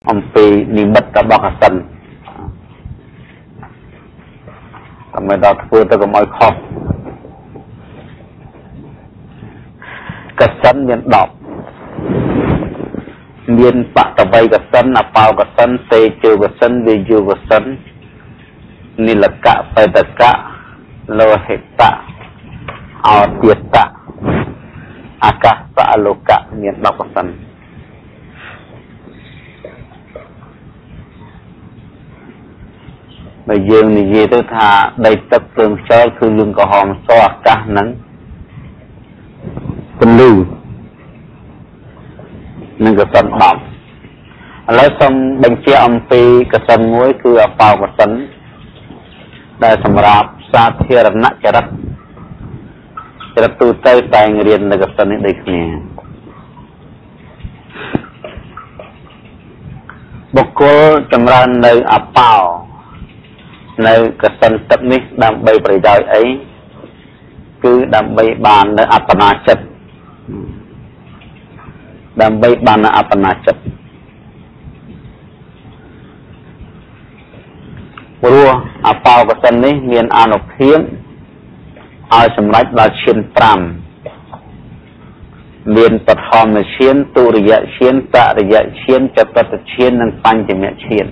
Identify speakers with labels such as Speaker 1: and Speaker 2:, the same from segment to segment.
Speaker 1: អំពីនិមិត្តរបស់កសិនតែដល់ធ្វើទៅកុំឲ្យខុសកសិនមាន10មានបតវ័យកសិនអបោកសិនទេជើកសិនវិយុកសិននិលកៈបេតកៈលោហិតៈអោទាតៈអាកាសៈលោកៈមាន10កសិនបើយើងនិយាយទៅថាដីទឹកភ្លើងខ្យល់គឺលឿងក្រហមសអាកាសហ្នឹងពន្លឺនឹងកសិន10ឥឡូវសូមបញ្ជាក់អំពីកសិនមួយគឺអបោកសិនដែលសម្រាប់សាធារណចរិតទូទៅតែងរៀននៅកសិននេះដូចគ្នាបុគ្គលចម្រើននៅអបោនៅកសិនទឹកនេះដើម្បីប្រយោជន៍អីគឺដើម្បីបាននៅអត្តនាចិត្តដើម្បីបាននៅអត្តនាចិត្តព្រោះអបោកសិននេះមានអានុភាពឲ្យសម្រេចដល់ឈាន5មានបឋមឈានទុរិយឈានតរិយឈានចតុតឈាននិងបញ្ចមឈាន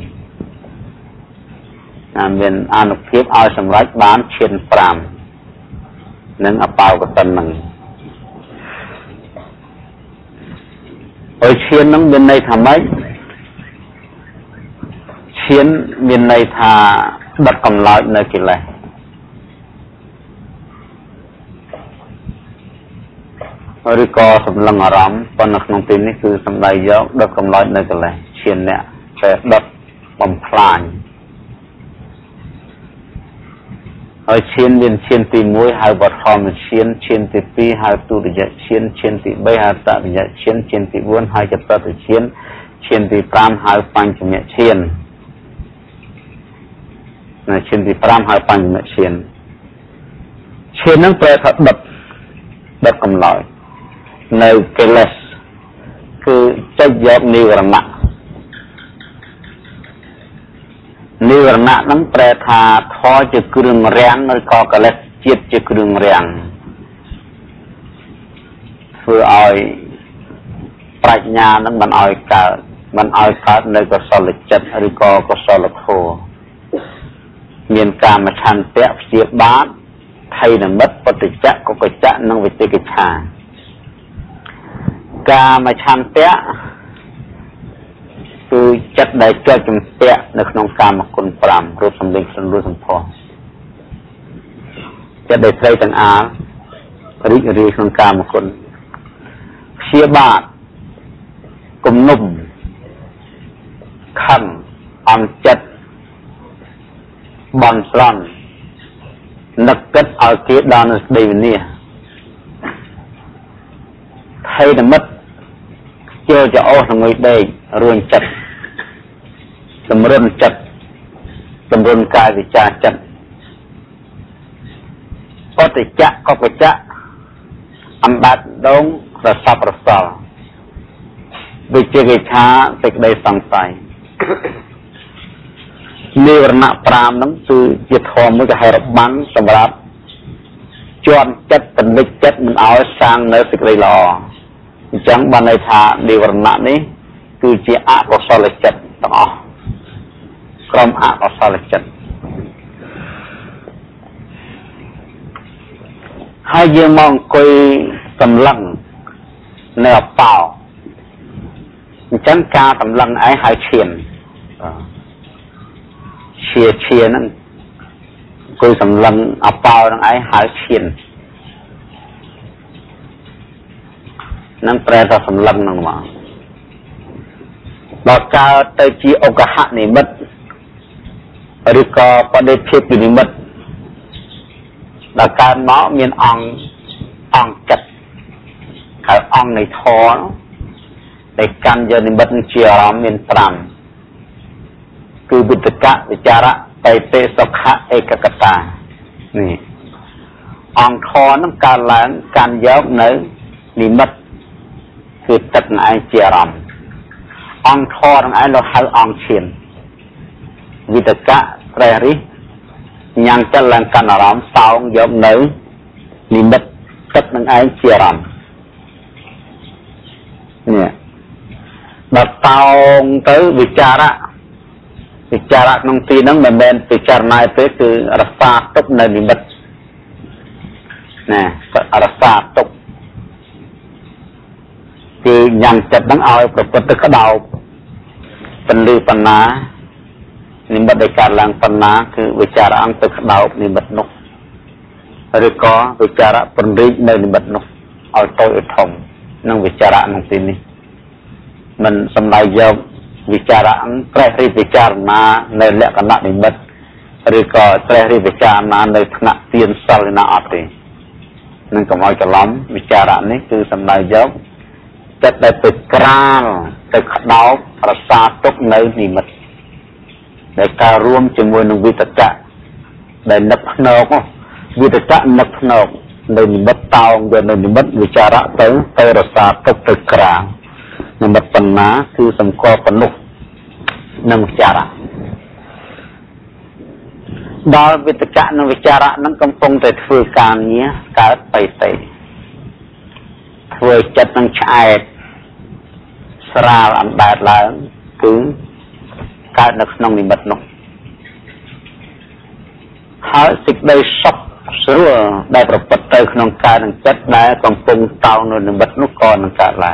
Speaker 1: មានអានុភាពឲ្យសម្រេចបានឈាន5និងអបោកសិននឹងហើយឈាននឹងមានន័យថាម៉េចឈានមានន័យថាដុតកំឡោចនៅកិលេសឬក៏សម្លឹងអារម្មណ៍ប៉ុន្តែក្នុងទីនេះគឺសំដីយកដុតកំឡោចនៅកិលេសឈានអ្នកតែដុតបំផ្លាញហើយឈានមានឈានទី1ហៅបឋមឈានឈានទី2ហៅទុតិយឈានឈានទី3ហៅតរិយឈានឈានទី4ហៅចតុតឈានឈានទី5ហៅបញ្ចមឈានឈានទី5ហៅបញ្ចមឈានឈាននឹងប្រែថាដុតកំឡោចនៅកិលេសគឺចុចយកនិវរណៈនិវរណៈហ្នឹងប្រែថាធម៌ជាគ្រឿងរាំងឬក៏កិលេសជាតិជាគ្រឿងរាំងធ្វើឲ្យប្រាជ្ញាហ្នឹងមិនឲ្យកើតនៅកុសលចិត្តឬក៏កុសលធម៌មានកាមឆន្ទៈព្យាបាទថៃនិមិត្តពុទ្ធចៈកុកចៈនិងវិតិកិច្ឆាកាមឆន្ទៈគឺចិត្តដែលជាប់ជំពាក់នៅក្នុងកាមគុណ5រូបសម្លេងខ្លួនរួចសម្ផស្សចិត្តដែលស្រីទាំងអាលរីករាយក្នុងកាមគុណព្យាបាទគំនុំខឹងអន់ចិត្តបន់ស្រន់នឹកគិតឲ្យគេដល់នៅស្ដីវិនាសថៃនិមិត្តចូលចោលល្ងុយដេករួញចិត្តសម្រុនចិត្តសម្រុនកាយវិចារចិត្តបតិចៈកុកចៈអំដាតដងរស័ព្ទរសល់វិជាកិច្ឆាសេចក្តីសង្ស័យនិវរណៈ5ហ្នឹងគឺជាធម៌មួយគេហៅរបាំងសម្រាប់ជន់ចិត្តតនិចចិត្តមិនឲ្យសាងនៅសេចក្តីល្អអញ្ចឹងបានន័យថានិវរណៈនេះគឺជាអកុសលចិត្តទាំងអស់ក្រុមអកុសលចិត្តហើយយើងមកអង្គុយសម្លឹងនៅអបោអញ្ចឹងការសម្លឹងឯងហៅឈានឈានហ្នឹងអង្គុយសម្លឹងអបោហ្នឹងឯងហៅឈាននឹងប្រែថាសម្លឹងហ្នឹងមកដល់កើតទៅជាឧកហនិមិត្តឬក៏បដិភិបនិមិត្តដល់កើតមកមានអង្គចិត្តហៅអង្គនៃធម៌ដែលកាន់យកនិមិត្តជាអារម្មណ៍មាន5គឺវិតកៈវិចារៈបៃតេសុខៈឯកកតានេះអង្គធម៌ហ្នឹងកើតឡើងកាន់យកនៅនិមិត្តគឺទឹកឯងជាអារម្មណ៍អង្គធរទាំងឯងលោកហៅអង្គឈានវិតកៈត្រេះរិះញ៉ាំងចិត្តឡើងកាន់អារម្មណ៍សោងយកនៅនិមិត្តទឹកនឹងឯងជាអារម្មណ៍នេះដល់តោងទៅវិចារៈក្នុងទីហ្នឹងមិនមែនពិចារណាទេគឺរក្សាទុកនៅនិមិត្តណារក្សាទុកគឺញ៉ាំងចិត្តហ្នឹងឲ្យប្រព្រឹត្តទៅក្តោបពលឺបណ្ណានិមិត្តដែលកើតឡើងបណ្ណាគឺវិចារៈអង្គទៅក្តោបនិមិត្តនោះឬក៏វិចារៈពន្រីកនៅនិមិត្តនោះឲ្យតូចឲ្យធំនឹងវិចារៈក្នុងទីនេះមិនសំដៅយកវិចារៈត្រេះរិះពិចារណានៅលក្ខណៈនិមិត្តឬក៏ត្រេះរិះពិចារណានៅថ្នាក់ទានសិលណាអត់ទេនឹងកុំឲ្យច្រឡំវិចារៈនេះគឺសំដៅយកចិត្តដែលទៅក្រាលទៅក្តោបរក្សាទុកនៅនិមិត្តដែលការរួមជាមួយនឹងវិតកៈដែលនឹកភ្នែកវិតកៈនឹកភ្នែកនៅនិមិត្តតោងយកនៅនិមិត្តវិចារៈទៅរក្សាទុកទៅក្រាលនិមិត្តបណ្ណាគឺសម្គាល់មនុស្សនិងវិចារៈដល់វិតកៈនិងវិចារៈនឹងកំពុងតែធ្វើការងារកើតបៃតេធ្វើចិត្តនឹងឆ្អែតស្រាលអណ្ដែតឡើងគឺកើតនៅក្នុងនិមិត្តនោះហើយសេចក្តីសុខស្រួលដែលប្រព្រឹត្តទៅក្នុងកាយនិងចិត្តដែលកំពុងតោងនៅនិមិត្តនោះក៏នឹងកើតឡើង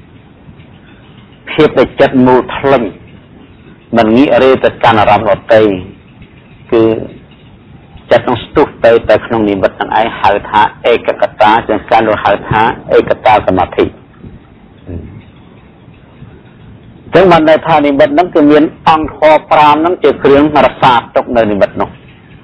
Speaker 1: ភាពដែលចិត្តមូលថ្លឹងមិនងាករេទៅកាន់អារម្មណ៍ដទៃគឺចិត្តនឹងស្ទុះទៅក្នុងនិមិត្តនឹងឯងហៅថាឯកកតាជាងការលោកហៅថាឯកតាសមាធិចឹងបានន័យថានិមិត្តហ្នឹងគឺមានអង្គធម៌5ហ្នឹងជាគ្រឿងរក្សាទុកនៅនិមិត្តនោះ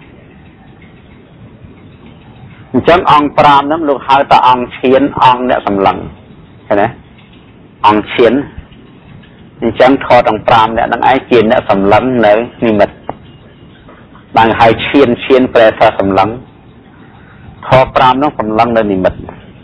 Speaker 1: អញ្ចឹងអង្គ5ហ្នឹងលោកហៅថាអង្គឈានអង្គអ្នកសម្លឹងឃើញទេអង្គឈានអញ្ចឹងធម៌ទាំង5អ្នកហ្នឹងឯងជាអ្នកសម្លឹងនៅនិមិត្តបានហៅឈានប្រែថាសម្លឹងធម៌5ហ្នឹងសម្លឹងនៅនិមិត្ត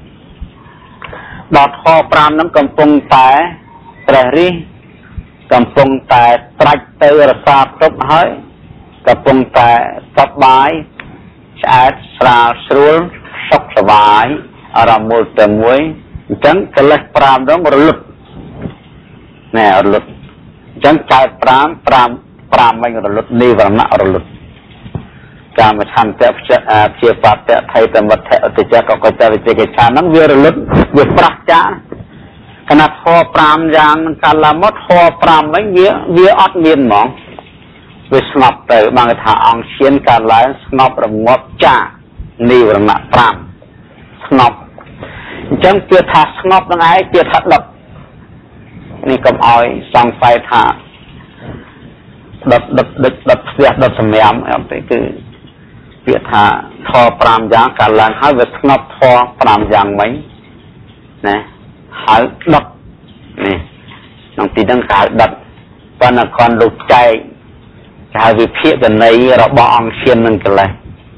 Speaker 1: ដល់ធម៌5ហ្នឹងកំពុងតែត្រេះរិះកំពុងតែត្រាច់ទៅរសាទុកហើយកំពុងតែសប្បាយឆ្អែតស្រាលស្រួលសុខសប្បាយអារម្មណ៍មូលតែមួយអញ្ចឹងកិលេស5ដងរលត់ណែរលត់អញ្ចឹងកើត5មិនរលត់និវរណៈរលត់កាមឆន្ទៈព្យាបាទៈថៃតមិទ្ធៈអតិចកកចវិជិកិច្ឆាហ្នឹងវារលត់វាប្រះចាគណៈធម៌5យ៉ាងនឹងកាលឡាមកធម៌5វិញវាអត់មានហ្មងវាស្ងប់ទៅបានគេថាអង្គឈានកាលឡើងស្ងប់រងាប់ចានិវរណៈ5ស្ងប់អញ្ចឹងគឺថាស្ងប់នឹងឯងគឺថាដុតនេះកុំឲ្យសង្ស័យថាដុតផ្ទះដុតសម្រាមអត់ទេគឺពាក្យថាធម៌5យ៉ាងកាលឡើងហើយវាស្ងប់ធម៌5យ៉ាងវិញណាហៅដុតនេះក្នុងទីហ្នឹងគេហៅដុតប៉ុន្តែគាត់លោកចែកគេហៅវិភាគន័យរបស់អង្គឈាននឹងកិលេស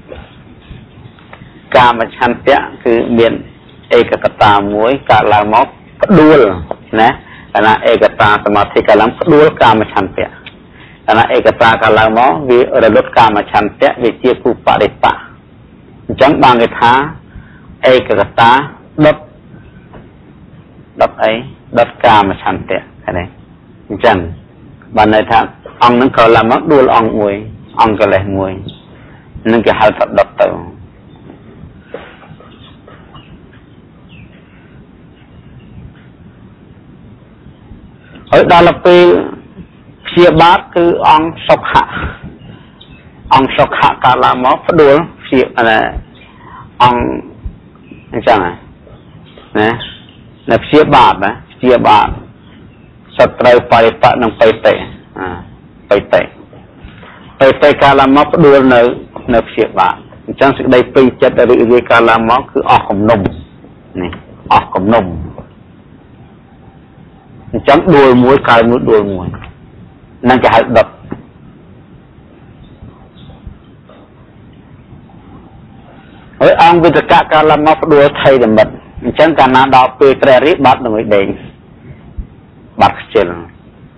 Speaker 1: កាមឆន្ទៈគឺមានឯកកតាមួយកើតឡើងមកផ្ដួលណាកាលណាឯកតាសមាធិកើតឡើងផ្ដួលកាមឆន្ទៈកាលណាឯកតាកើតឡើងមកវារលត់កាមឆន្ទៈវាជាគូបរិបៈអញ្ចឹងបានគេថាឯកកតាដុតអីដុតកាមឆន្ទៈឃើញទេអញ្ចឹងបានន័យថាអង្គនឹងក៏ឡើងមកដួលអង្គមួយអង្គកិលេសមួយនឹងគេហៅថាដុតទៅហើយដល់ពេលព្យាបាទគឺអង្គសុខៈកាលឡើងមកផ្ដួលព្យាអង្គអញ្ចឹងណានៅព្យាបាទសត្រូវបរិបៈនិងបៃតេបៃតេកាលឡើងមកផ្ដួលនៅព្យាបាទអញ្ចឹងសេចក្តីពេញចិត្តរីករាយកាលឡើងមកគឺអស់គំនុំនេះអស់គំនុំអញ្ចឹងដួលមួយកើតមួយដួលមួយនឹងគេហៅដុតហើយអង្គវិតកៈកាលឡើងមកផ្ដួលថៃនិមិត្តអញ្ចឹងកាលណាដល់ពេលត្រេះរិះបាត់នឹងដេញបាត់ខ្ជិល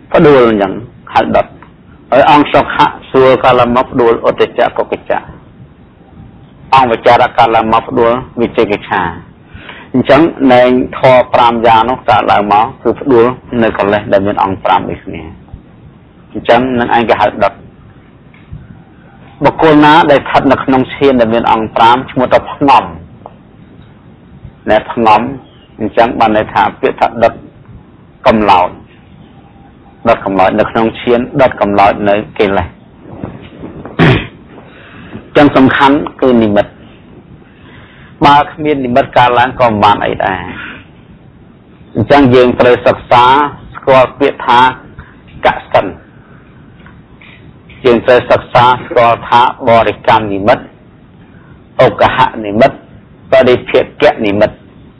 Speaker 1: ផ្ដួលអញ្ចឹងហៅដុតហើយអង្គសុខៈសួរកាលមកផ្ដួលឧត្តចៈកុកចៈអង្គវិចារកាលមកផ្ដួលវិជិកិច្ឆាអញ្ចឹងនៅធម៌5យ៉ាងនោះកើតឡើងមកគឺផ្ដួលនៅកលេសដែលមានអង្គ5ដូចគ្នាអញ្ចឹងនឹងឯងគេហៅដុតបុគ្គលណាដែលស្ថិតនៅក្នុងឈានដែលមានអង្គ5ឈ្មោះថាផ្ងំណែផ្ងំអញ្ចឹងបានន័យថាពាក្យថាដុតកំឡោចដុតកំឡោចនៅក្នុងឈានដុតកំឡោចនៅកិលេសចឹងសំខាន់គឺនិមិត្តបើគ្មាននិមិត្តកើតឡើងក៏មិនបានអីដែរអញ្ចឹងយើងត្រូវសិក្សាស្គាល់ពាក្យថាកសិនយើងត្រូវសិក្សាស្គាល់ថាបរិកម្មនិមិត្តឧកហៈនិមិត្តបរិភេកៈនិមិត្ត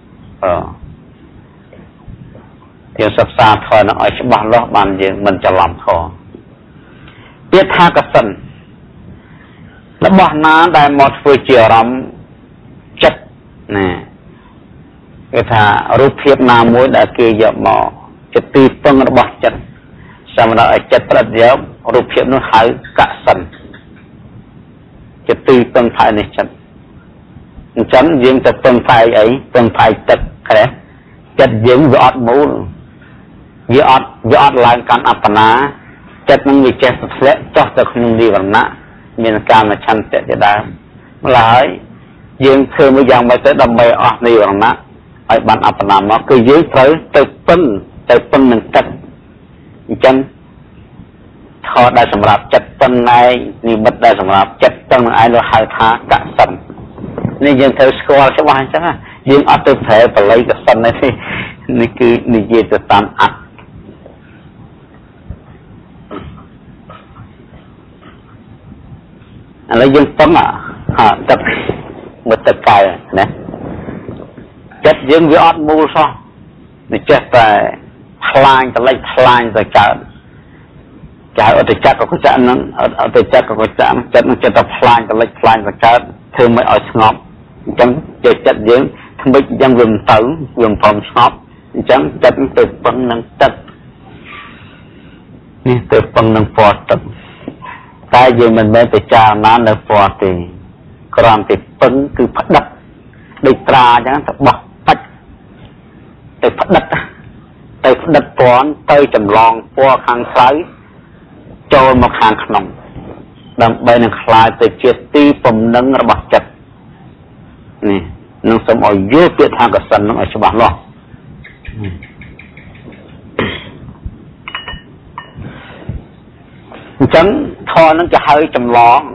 Speaker 1: យើងសិក្សាធម៌នឹងឲ្យច្បាស់លាស់បានយើងមិនច្រឡំខពាក្យថាកសិនរបស់ណាដែលមកធ្វើជាអារម្មណ៍ចិត្តណាគេថារូបភាពណាមួយដែលគេយកមកជាទីពឹងរបស់ចិត្តសម្រាប់ឲ្យចិត្តប្រតិយករូបភាពនោះហៅកសិនជាទីពឹងផ្អែកនេះចិត្តអញ្ចឹងយើងទៅពឹងផ្អែកអីពឹងផ្អែកទឹកក្រេះចិត្តយើងវាអត់មូលវាអត់ឡើងកាន់អបណាចិត្តនឹងវាចេះធ្លាក់ចុះទៅក្នុងនិវរណៈមានកាមឆន្ទៈជាដើមម្ល៉េះយើងធ្វើមួយយ៉ាងម៉េចទៅដើម្បីអស់និវរណៈឲ្យបានអបណាមកគឺយើងត្រូវទៅពឹងនឹងចិត្តអញ្ចឹងខដែលសម្រាប់ចិត្តពឹងឯងនិមិត្តដែលសម្រាប់ចិត្តពឹងនឹងឯងនោះហៅថាកសិននេះយើងត្រូវស្គាល់ច្បាស់អញ្ចឹងយើងអត់ទៅប្រែបល័យកសិនទេនេះគឺនិយាយទៅតាមអត្តឥឡូវយើងពឹងទឹកមកទឹកកែណាចិត្តយើងវាអត់មូលសោះវាចេះតែផ្លាញតលិចផ្លាញទៅកើតអត់ទៅចាត់ក៏ចាក់ហ្នឹងអត់ទៅចាត់ក៏ចាក់ចិត្តនឹងចិត្តតែផ្លាញតលិចផ្លាញទៅកើតធ្វើមិនឲ្យស្ងប់អញ្ចឹងចិត្តយើងធ្វើមិនអញ្ចឹងវាមិនទៅវាមិនព្រមស្ងប់អញ្ចឹងចិត្តទៅពឹងនឹងទឹកនេះទៅពឹងនឹងពណ៌ទឹកតែយើងមិនមែនទៅចារណានៅពណ៌ទេគ្រាន់តែពឹងគឺផ្ដិតដូចត្រាអញ្ចឹងទៅបោះបាច់ទៅផ្ដិតពណ៌ទៅចម្លងពណ៌ខាងក្រៅចូលមកខាងក្នុងដើម្បីនឹងខ្លាយទៅជាទីពំនឹងរបស់ចិត្តនេះនឹងសូមឲ្យយល់ពាក្យថាកសិននឹងឲ្យច្បាស់លាស់អញ្ចឹងធម៌នឹងจะហៅចម្លង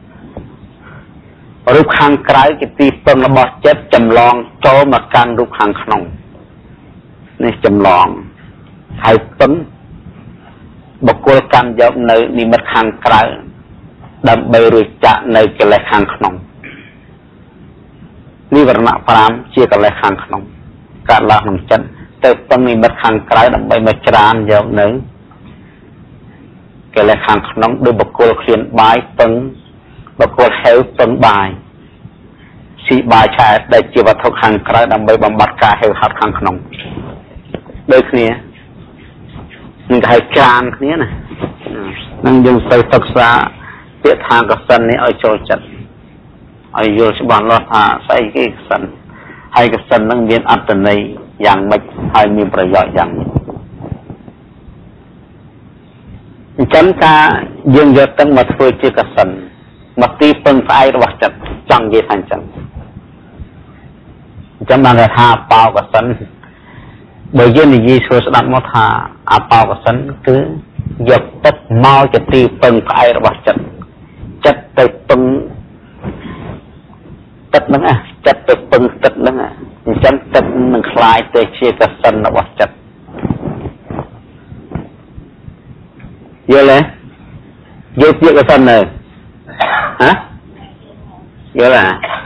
Speaker 1: រូបខាងក្រៅជាទីពឹងរបស់ចិត្តចម្លងចូលមកកាន់រូបខាងក្នុងនេះចម្លងហើយពឹងបុគ្គលកាន់យកនៅនិមិត្តខាងក្រៅដើម្បីរួចចាក់នៅកិលេសខាងក្នុងនិវរណៈ5ជាកិលេសខាងក្នុងកើតឡើងក្នុងចិត្តទៅពឹងនិមិត្តខាងក្រៅដើម្បីមកច្រានយកនៅកិលេសខាងក្នុងដោយបុគ្គលឃ្លានបាយពឹងបុគ្គលហេវពឹងបាយស៊ីបាយឆែតដែលជាវត្ថុខាងក្រៅដើម្បីបំបត្តិការហេវហាត់ខាងក្នុងដូចគ្នានឹងគេហៅច្រានគ្នាណានឹងយើងទៅសិក្សាពាក្យថាកសិននេះឲ្យចូលចិត្តឲ្យយល់ច្បាស់លាស់ថាស្អីគេកសិនហើយកសិននឹងមានអត្ថន័យយ៉ាងម៉េចហើយមានប្រយោជន៍យ៉ាងម៉េចអញ្ចឹងការយើងយកទឹកមកធ្វើជាកសិនមកទីពឹងផ្អែករបស់ចិត្តចង់និយាយថាអញ្ចឹងបានថាបោកសិនបើយើងនិយាយស្រួលស្ដាប់មកថាអបោកសិនគឺយកទឹកមកជាទីពឹងផ្អែករបស់ចិត្តទៅពឹងទឹកហ្នឹងចិត្តទៅពឹងទឹកហ្នឹងអញ្ចឹងទឹកនឹងคล้ายទៅជាកសិនរបស់ចិត្តយល់ទេយកពាក្យកសិននៅយល់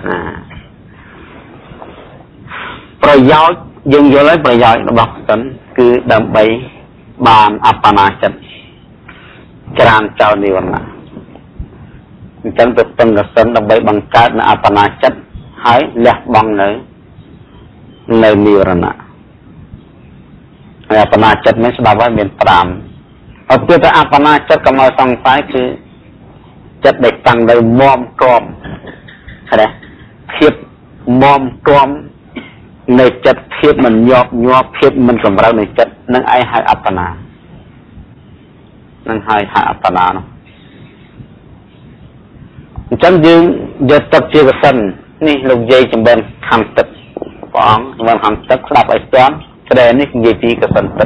Speaker 1: ប្រយោជន៍យើងយល់ហើយប្រយោជន៍របស់សិនគឺដើម្បីបានអបណាចិត្តច្រានចោលនិវរណៈអញ្ចឹងទៅពឹងកសិនដើម្បីបង្កើតនៅអបណាចិត្តហើយលះបង់នៅនិវរណៈហើយអបណាចិត្តនេះស្ដាប់ហើយមាន5 ở kia ta apana chất cầm ở song phái cứ chất để tăng đầy mom tròn hay đấy thiệp mom trònในจัดเพียบมันยอบเพียบมันสมเราในจัดนั่งไอหายอัปปนานั่งหายอัปปนาเนาะจังยืนยศตักเชื่อสันนี่ลูกใหญ่จำเป็นทำตักฟองจำเป็นทำตักสลับไอ้จอมแสดงนี่ใหญ่ปีกับสันตัก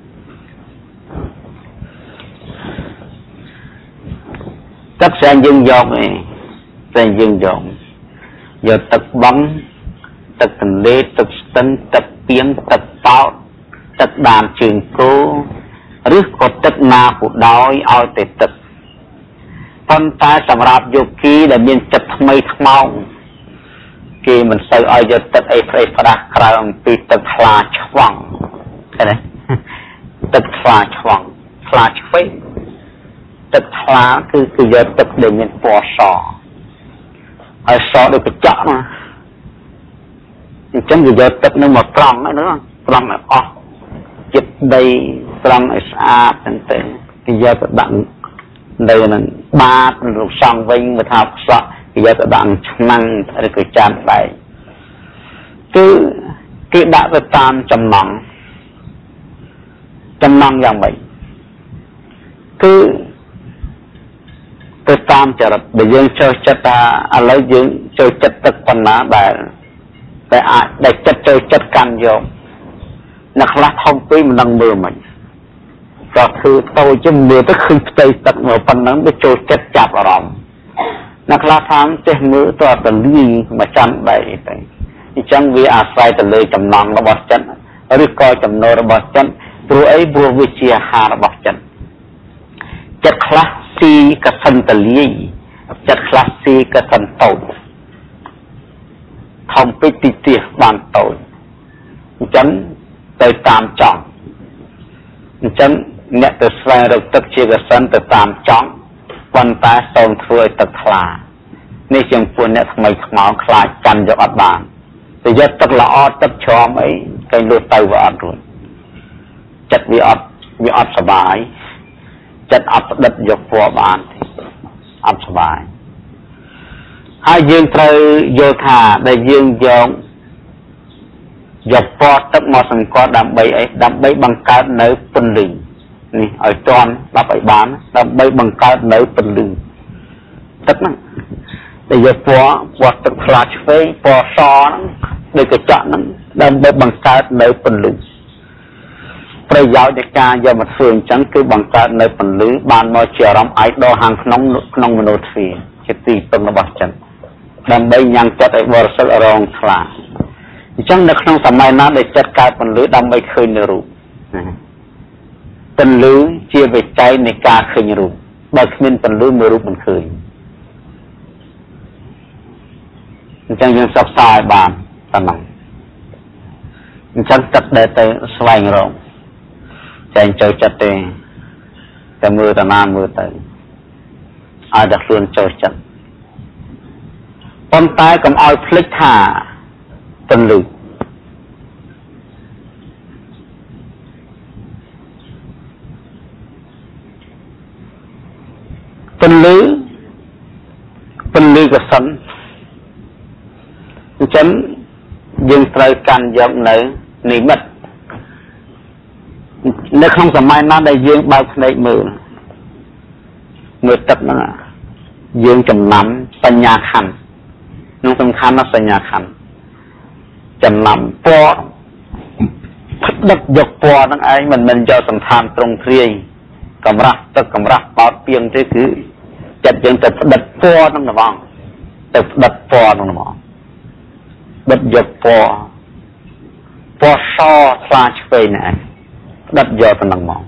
Speaker 1: ตักแสงยืนยอมเองแสงยืนยอมยศตักบังตักเลตักตันตักเปียงตักเป้าตักดามจึงโกหรือกดตักนาผู้ดอยเอาแต่ตักตอนตายสำหรับโยกีแต่มีจัดทำไมทั้งเมากีมันใส่เอาจะตักไอ้ไฟฟ้ากลางปีตักคลาช่องใช่ไหมตักคลาช่องคลาช่วยตักคลาคือจะตักเดินเป็นปอสอไอ้สอโดยไปเจาะมาฉันจะตักนึกมาปล้องนะเนาะปล้องแบบอ๋อจิตใดปล้องไอ้สะอาดตั้งแต่ที่จะดังใดนั้นบาดมันรูปซองวิ่งมาทับสะที่จะดังนั่งอะไรก็จานไปคือđãไปตามจำนองอย่างไรคือไปตามจริตไปยังเจอจัตตาอะไรยังเจอจัตตะปัญหาแบบแต่อาจได้จัดการโยมนักละท่องปีมันดังมือมันก็คือโตจะมือก็คือใจตัดมือปันนั้นไปโจจับอารมณ์นักละทำเจ้ามือตัวตะลีมาจันไปที่จังวิอาศัยตะเลยจำนองระบบจันหรือก็จำนวนระบบจันตัวไอ้บัววิเชียหาระบบจันจัดคลาสซีกับสันตะลีจัดคลาสซีกับสันโตทำไปติดเตียบานโตจันไปตามจ่องจันเนี่ยตัวสายเราตักเชื่อสันแต่ตามจ่องวันตาส่งถวยตักคลาในเชียงปูนเนี่ยทำไมขมาวคลาจันยกอัดบานแต่ยศตักละอตักชอมไอ้ไก่ลูกไตว่าอัดรุ่นจัดวิอัดสบายจัดอัดดัดยกปัวบานอัดสบายให้ยืนเตยโยธาได้ยืนยองยกปอตักมอสังกอดำใบไอ้ดำใบบังการเนื้อปนลึงนี่ไอ้จอนรับไอ้บ้านดำใบบังการเนื้อปนลึงตักนั่นได้ยกปอตักฟลาชเฟย์ปอซอนได้กระจานั้นดำใบบังการเนื้อปนลึงประโยชน์ในการยามาฟื้นจังคือบังการเนื้อปนลึงบ้านมอเชียรำไอ้ดอหางขนมมโนทรีจิตตีตรงระบบจันดำใบยังจัดไอ้บริษัทรองคลาจังในขนมสมัยนั้นได้จัดการปนลึงดำใบคืนในรูปปนลึงเชี่ยวไปใจในการคืนรูปบางทีปนลึงมือรูปมันคืนจังยังซับซ้ายบานตะนังจังจัดได้แต่สวายงรงใจเจอจัดเองแต่มือตะนานมือแต่อาจจะส่วนเจอจัดตอนตายกับเอาพลิกท่าปนลึงปนลือกับสันฉันยังไตรกันยกในนิมิตในครั้งสมัยนั้นได้ยืงใบในมือตัดนั่นยืงจำนำปัญญาคันน้องสำคัญนะปัญญาคันจำนำปอดักยกปอนั่งไอ้มันจะสัมพันธ์ตรงเทียกำรักตักกำรักปอดเพียงที่คือจัดยังแต่ดัดปอนั่งนะมองแต่ดัดปอนั่งนะมองดัดยกปอซอคลาชเฟย์เนี่ยดัดยอนั่งมอง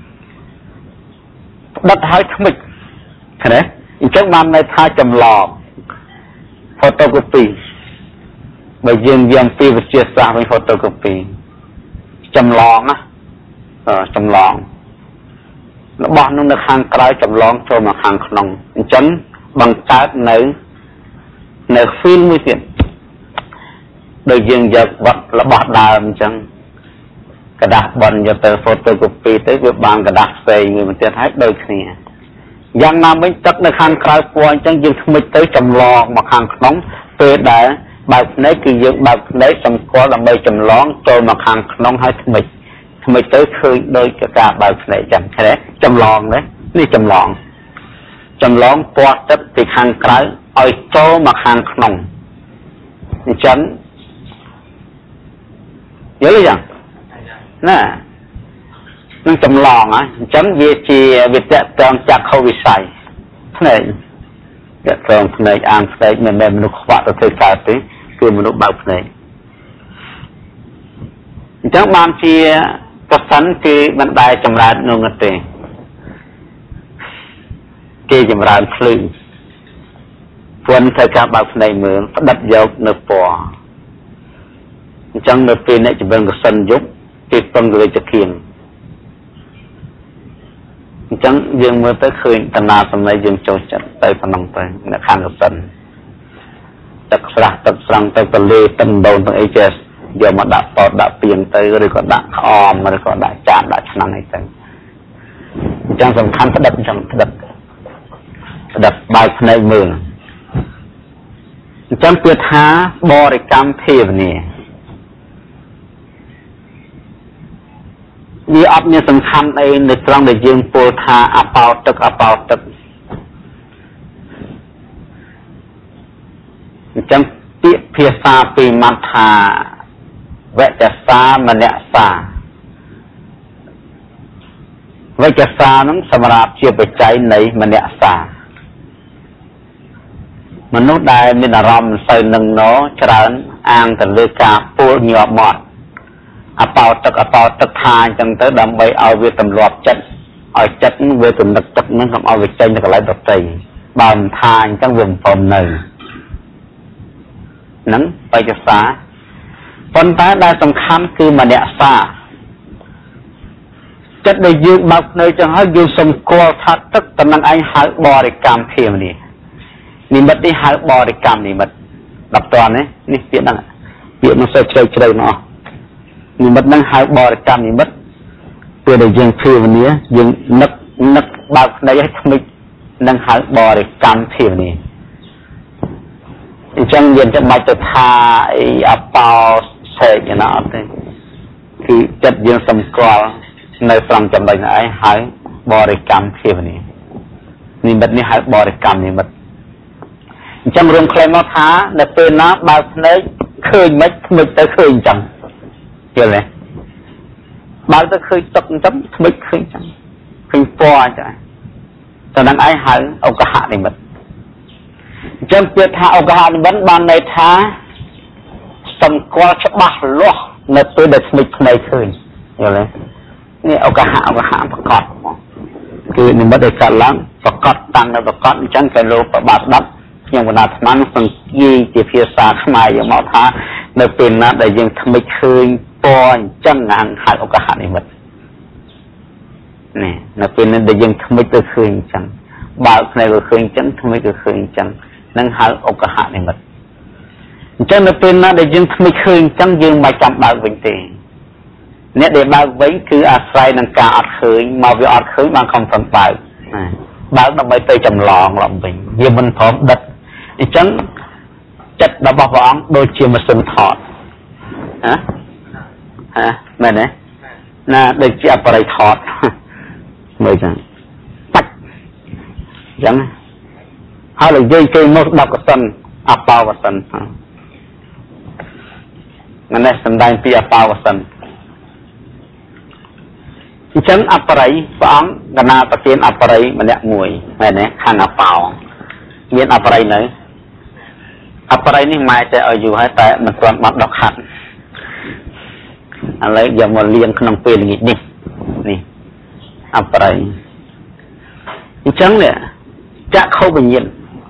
Speaker 1: ดัดหายทั้งหมดเห็นไหมอีกจังมันในท่าจำลองฟอโตกราฟีไปยืนยันปีวิจัยศาสตร์เป็นฟอโตกราฟีจำลองนะจำลองแล้วบ้านนู้นในข้างไกลจำลองโจมาข้างขนมจันบังคับในฟิล์มไม่เสียโดยยังจะวัดระบาดดาวจังกระดาษบอลจะเตอร์โฟโตกปีเตอร์เว็บบางกระดาษเซย์มีมันจะให้โดยขี้ยังนำไม่จักในข้างคลายปวนจังยืนไม่เตอร์จำลองมาข้างน้องเตอร์ได้แบบนี้คือยืนแบบนี้สำคัญเราไม่จำลองโจมาข้างน้องให้ทำไมเตอร์เคยโดยกระดาษแบบนี้จังแค่จำลองเลยนี่จำลองปวดจับติดข้างคลายเอาโจมาข้างน้องฉันเยอะเลยยังน่ะนั่งจำลองอ่ะฉันเวทีวิทยาตอนจากเขาวิสัยนี่จะตอนในอ่านในเหมือนมนุษย์ว่าตัวเธอกลายไปคือมนุษย์แบบนี้ฉันบางทีกระสันคือมันได้จำราญนงเตงเกี่ยจำราญคลื่นฝนเธอการแบบในเมืองดับยกเนื้อปอจังเมื่อปีนี้จะเป็นกษัตริย์ยุคที่ต้องเลยจะเคียงจังยังเมื่อไปเคยตนาสมัยยังโจจัดไปพนังไปในข้างกษัตริย์ตักสระตักสังตักตะเลตันโดนตังเอเจสเดี๋ยวมาดับปอดดับเปลี่ยนไปหรือก็ดับออมหรือก็ดับจานดับชนะในจังจังสำคัญถ้าดับจังดับใบในเมืองจังเปิดหาบริกรรมเทวนี่มีอัพเนี่ยสำคัญในตรงในยืนปูธาอเปาตึกจังปิเพียซาปีมัทาเวจสามเนสาเวจสานั้นสำหรับเชื่อไปใจในมเนสามนุษย์ได้มีอารมณ์ใส่หนึ่งโนจราอนอ่างแต่เลือกาปูหยอบหมดอเปาตึกทานจังเตอดำไปเอาเวทตำรวจจัดเอาจัดเวทตำรวจจัดนั่นทำเอาเวทใจในกระไรดอกใจบางทานจังวงปมหนึ่งนั้นไปจะสาผลท้ายได้สำคัญคือมาเนี่ยซาจัดได้ยืมบักในจังให้ยืมสมควรทัดตึกตำนังไอหายบริกรรมเพียงนี้นิมิตที่หายบริกรรมนิมิตดับตัวนี้นี่เปลี่ยนนั่งเปลี่ยนมันเฉยเนาะนิมิตนั่งหายบริกรรมนิมิตเพื่อได้ยังเพียงนี้ยังนึกบักในให้ทำให้นั่งหายบริกรรมเพียงนี้จังเย็นจะมาจะทาไอ้อเปาเสกอย่างนั้นคือจัดยังสมกอลในฟังจำได้ไหนหายบริกรรมเพียงนี้นิมิตนี้หายบริกรรมนิมิตจังรวมเคลมท้าในเป็นน้ำบางในเคยไม่แต่เคยจังเกี่ยวเลยบางจะเคยตกจังไม่เคยจังเคยปอจังตอนนั้นไอ้หายเอากระหะนิมิตจังเปิดท่าเอากระหะนิมิตบางในท้าสมกอลฉบับล้อในเป็นเด็กไม่เคยเกี่ยวเลยนี่เอากระหะประกอบคือนิมิตได้การล้างประกอบตั้งในประกอบจังเป็นโลประบาดดับยังวันนั้นมันสังกีจีเพียสาขมายอย่างมอท้าในเป็นนะแต่ยังทำไม่เคยปอนจังงานหายโอกาสในมันนี่ในเป็นนั้นแต่ยังทำไม่เคยจังบ่าวในก็เคยจังทำไม่เคยจังนั่งหายโอกาสในมันจังในเป็นนะแต่ยังทำไม่เคยจังยังไม่จำบ่าวเป็นตีเนี่ยเดี๋ยวบ่าวไว้คืออาศัยนังกาอัดเคยมาวิอัดเคยบางคำสั่งไปบ่าวต้องไปจำลองหลับเป็นยังมันพร้อมดัดจังจัดระบบวางโดยเชื่อมาซึมถอดแม่เนี่ยน่าได้เชื่ออะไรถอดไม่จังปัดจังเขาเลยยื่นเกมมดดับกสันอาเปากสันนั่นแหละสันได้ปีอาเปากสันจังอะไรฟังกันนาตะเกียนอะไรมันเนี่ยมวยแม่เนี่ยข้างอาเปาเมียนอะไรเนยอะไรนี่หมายจะเอาอยู่ให้แต่มันควรมัดดอกขัดอะไรอย่ามาเลี้ยงขนมเปี๊ยะนี่อะไรจังเนี่ยจะเข้าไปยิน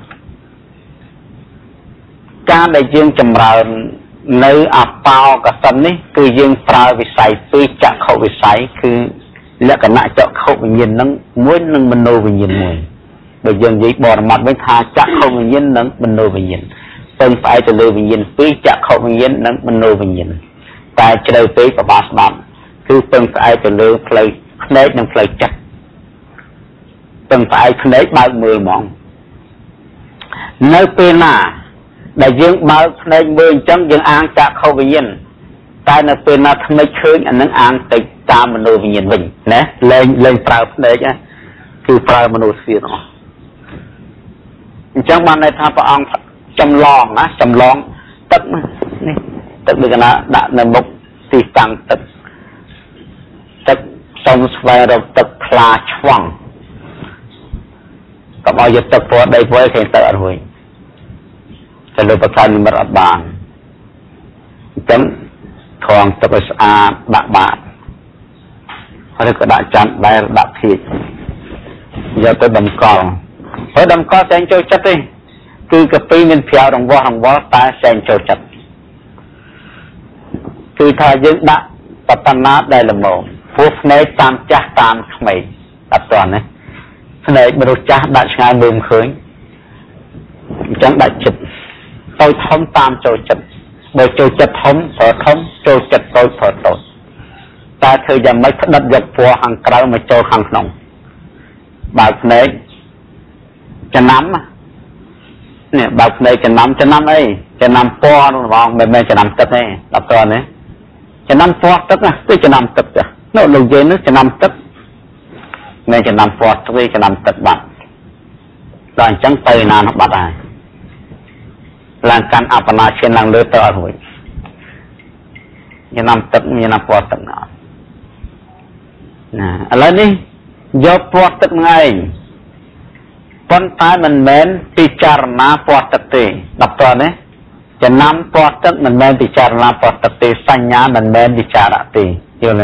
Speaker 1: การได้ยื่นจำราในอาเปากับสันนี่คือยื่นปลาวิสัยปีจะเข้าวิสัยคือและกันน่าจะเข้าไปยินนั่งม้วนนั่งมันโนไปยินมวยโดยยังยิ่งบ่อมัดไม่ทาจะเข้าไปยินนั่งมันโนไปยินเป็นไปจะเลยไปยินปีจะเข้าไปยินนั่งมันโนไปยินแต่จะเลยไปประบาสบัมគឺពឹងផ្អែកទៅលើផ្លូវភ្នែកនិងផ្លូវចិត្តពឹងផ្អែកភ្នែកបើកមើលហ្មងនៅពេលណាដែលយើងបើកភ្នែកមើលអញ្ចឹងយើងអាងចក្ខុវិញ្ញាណតែនៅពេលណាថ្មិចឃើញអានឹងអាងទៅតាមមនោវិញ្ញាណវិញណាលែងប្រើភ្នែកគឺប្រើមនោស្ពានអស់អញ្ចឹងបានន័យថាព្រះអង្គចម្លងណាចម្លងទឹកនេះទឹកដូចណាដាក់នៅមុខទីតាំងទឹកសុំស្វែងរកទឹកថ្លាឆ្វង់កុំឲ្យយកទឹកពណ៌ដីពណ៌ឃើញទឹកអត់រួយទៅលើប្រការនិមិត្តអត់បានអញ្ចឹងថងទឹកឲ្យស្អាតដាក់បាតហើយក៏ដាក់ចាំដែរដាក់ភៀកយកទៅតម្កល់ហើយតម្កល់តែងចូលចិត្តទេគឺកាពីមានប្រាវរង្វាស់តែតែងចូលចិត្តគឺថាយើងដាក់បតនាដែលល្មមព្រោះភ្នែកតាមចាស់តាមក្មេងអត់ទាន់ណាភ្នែកមនុស្សចាស់ដាក់ឆ្ងាយមើលមិនឃើញអញ្ចឹងដាក់ចិត្តទៅធំតាមចូលចិត្តបើចូលចិត្តធំប្រើធំចូលចិត្តតូចប្រើតូចតែធ្វើយ៉ាងម៉េចផ្ដិតយកពណ៌ខាងក្រៅមកចូលខាងក្នុងបើភ្នែកចំណាំនេះបើភ្នែកចំណាំអីចំណាំពណ៌នោះហ្មងមិនមែនចំណាំទឹកទេដល់តើនេះចំណាំពណ៌ទឹកណាគឺចំណាំទឹកចានោះលោកយាយនេះចំណាំទឹកមិនចំណាំពណ៌ទឹកទេចំណាំទឹកបាត់ដល់អញ្ចឹងទៅណានោះបាត់ហើយឡើងកាន់អបណាឈានឡើងលើទៅអត់រួចចំណាំទឹកមានពណ៌ទឹកណាឥឡូវនេះយកពណ៌ទឹកហ្នឹងឯងប៉ុន្តែមិនមែនពិចារណាពណ៌ទឹកទេដល់តើណាចំណាំពណ៌ទឹកមិនមែនពិចារណាពណ៌ទឹកទេសញ្ញាមិនមែនពិចារទេយល់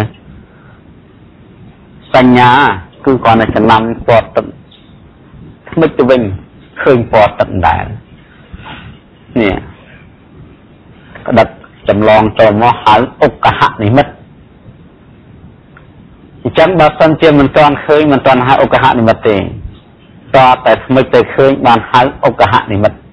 Speaker 1: ទេសញ្ញាគឺគ្រាន់តែចំណាំពណ៌ទឹកថ្មិចទៅវិញឃើញពណ៌ទឹកដែរនេះក្តិតចម្លងចូលមកហៅឧក្កហនិមិត្តអញ្ចឹងបើសិនជាមិនទាន់ឃើញមិនទាន់ហៅឧក្កហនិមិត្តទេតតែថ្មិចទៅឃើញបានហៅឧក្កហនិមិត្ត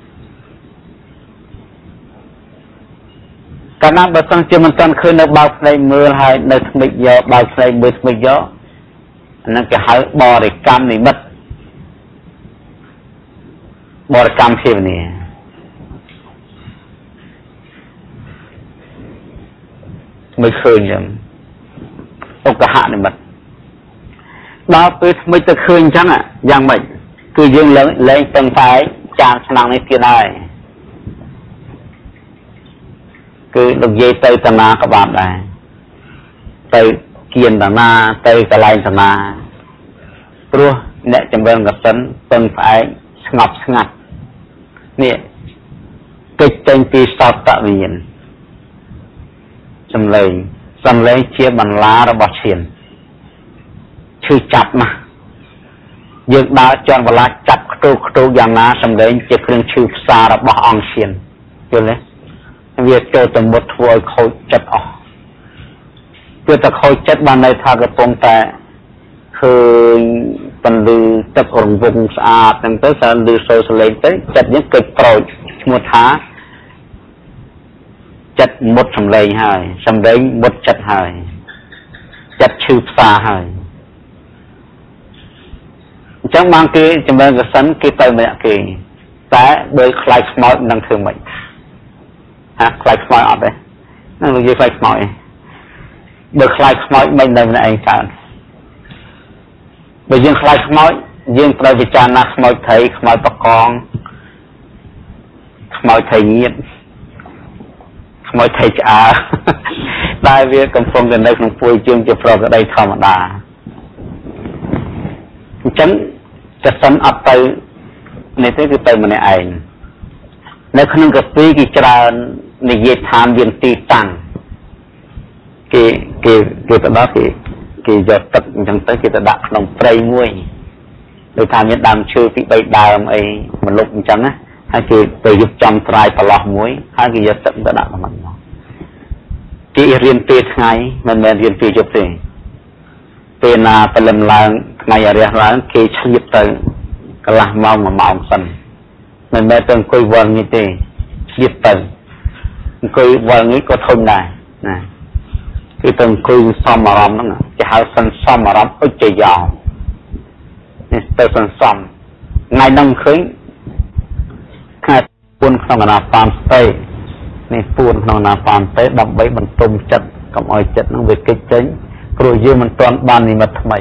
Speaker 1: កាលណាបើសិនជាមិនទាន់ឃើញនៅបើកភ្នែកមើលហើយនៅថ្មិចយកបើកភ្នែកមើលថ្មិចយកអានឹងគេហៅបរិកម្មនិមិត្តបរិកម្មភាវនាមិនឃើញចឹងឧក្កហនិមិត្តដល់ពេលថ្មិចទៅឃើញចឹងយ៉ាងម៉េចគឺយើងលែងពឹងតែចានឆ្នាំងនេះទៀតហើយគឺលោកយាយទៅតាណាក៏បានដែរទៅគៀនតាណាទៅកន្លែងតាណាព្រោះអ្នកចម្រើនកសិនពឹងផ្អែកស្ងប់ស្ងាត់នេះកិច្ចចេញពីសតវិញ្ញាណសំឡេងជាបន្លារបស់ឈានឈឺចាប់ណាស់យើងដើរជន់បន្លាចាប់ខ្ទូយ៉ាងណាសំឡេងជាគ្រឿងឈឺផ្សាររបស់អង្គឈានយល់ទេវាចូលទៅមុតធ្វើឲ្យខូចចិត្តអស់គឺតែខូចចិត្តបានន័យថាកំពុងតែឃើញបន្លឺទឹករង្វង់ស្អាតហ្នឹងទៅសារលឺសូរសលេងទៅចិត្តយើងកិច្ចប្រូចឈ្មោះថាចិត្តមុតសំឡេងហើយសំឡេងមុតចិត្តហើយចិត្តឈឺផ្សាហើយអញ្ចឹងបានគេចម្រើនកសិនគេទៅម្នាក់គេតែបើខ្លាចខ្មោចមិនដឹងធ្វើម៉េចខ្លាចខ្មោចអត់ទេនឹងនិយាយខ្លាចខ្មោចបើខ្លាចខ្មោចមិននៅម្នាក់ឯងកើតបើយើងខ្លាចខ្មោចយើងត្រូវពិចារណាខ្មោចថៃខ្មោចបកងខ្មោចថៃញៀតខ្មោចថៃឆ្អើដែលវាកំពុងតែនៅក្នុងពួយជើងជាប្រកដីធម្មតាអញ្ចឹងកសិនអត់ទៅនេះទេគឺទៅម្នាក់ឯងនៅក្នុងកាពីគេច្រើននិយាយឋានមានទីតាំងគេទៅដល់គេយកទឹកអញ្ចឹងទៅគេទៅដាក់ក្នុងព្រៃមួយដូចថាមានដើមឈើពី3ដើមអីមកលុបអញ្ចឹងណាហើយគេទៅយកចំត្រាយប្រឡោះមួយហើយគេយកទឹកទៅដាក់ក្នុងនោះគេរៀនពេលថ្ងៃមិនមែនរៀនពេលយប់ទេពេលណាព្រលឹមឡើងថ្ងៃអរិយឡើងគេឆ្លៀតទៅកន្លះម៉ោង1ម៉ោងសិនមិនមែនទៅអង្គុយវល់នេះទេឆ្លៀតទៅអង្គុយវល់នេះក៏ធំដែរណាคือต้องคุยซ้อมอารมณ์นั่นจะหาสันซ้อมอารมณ์อุจจยาวนี่เติมสันซ้อมไงนั่งคืนแค่ปูนขนมนาฟาร์มสเตย์นี่ปูนขนมนาฟาร์มสเตย์ดับใบบรรทุมจัดกับอ้อยจัดนั่งเวกเจ๊งครูยืมมันตอนบ้านนี่มาทำไม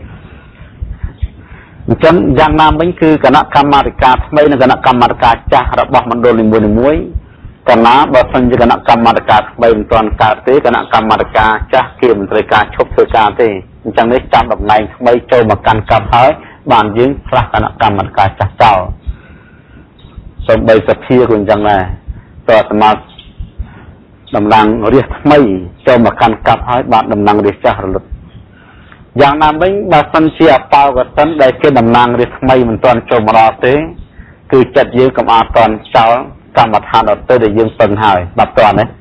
Speaker 1: จังอย่างนั้นมันคือคณะกรรมการทำไมในคณะกรรมการจ้าระบบมันโดนลิมบุญมวยคณะบริษัทคณะกรรมการทำไมตอนการที่คณะกรรมการจ้าเกี่ยมตรีการชกตัวการที่จังได้จำแบบไหนทำไมโจมากันกับเฮ้ยบ้านยืงพระคณะกรรมการจ้าเจ้าสมบัติสัพพีคุณจังเลยตัวสมาดำนังเรียกไม่โจมากันกับเฮ้ยบ้านดำนังเรียกจ้าหลุดอย่างนั้นเป็นบาสันเชียเปล่ากับสันได้แค่ดำนางเรียกไม่มันตอนโจมราเต้คือจัดยืมกับอาตอนเช้ากรรมฐานอดเต้ได้ยืมเป็นหายบัดตอนนี้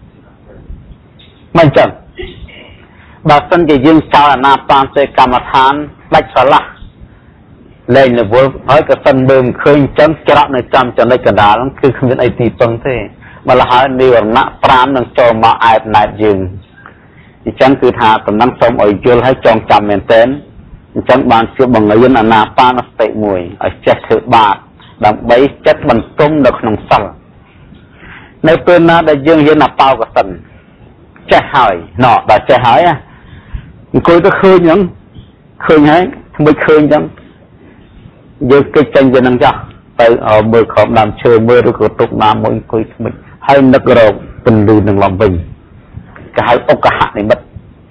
Speaker 1: ไม่จังบาสันจะยืมเช้านาปานเสกรรมฐานบัดสละเล่นในวัวเฮ้ยกับสันเดิมเคยจังจระในจำจนได้กระดาษนั่นคือคำเป็นไอตีตรงเต้มาละหายในวันนักปรามนั่งโจมมาไอ้นายยืมจังคือทาตำนังสมอ่อยจุลให้จองจำเมนเต้นจังบานเชื่อบังเอิญอนาปานสติมวยไอเจ็ดถือบาทดับใบเจ็ดบรรทุมดอกนองสังในเปื้อนน่าได้ยังเห็นหน้าเปล่ากับสันเจ็ดหายหนอแต่เจ็ดหายอ่ะคุยก็เคยยังเคยให้ไม่เคยยังยืดกิจจังจะนั่งจักไปเอามือขอบน้ำเชื่อมือหรือก็ตกน้ำมือคุยไม่ให้นักเราเป็นลืนหนึ่งลำบิงก็ให้อกหักในมัด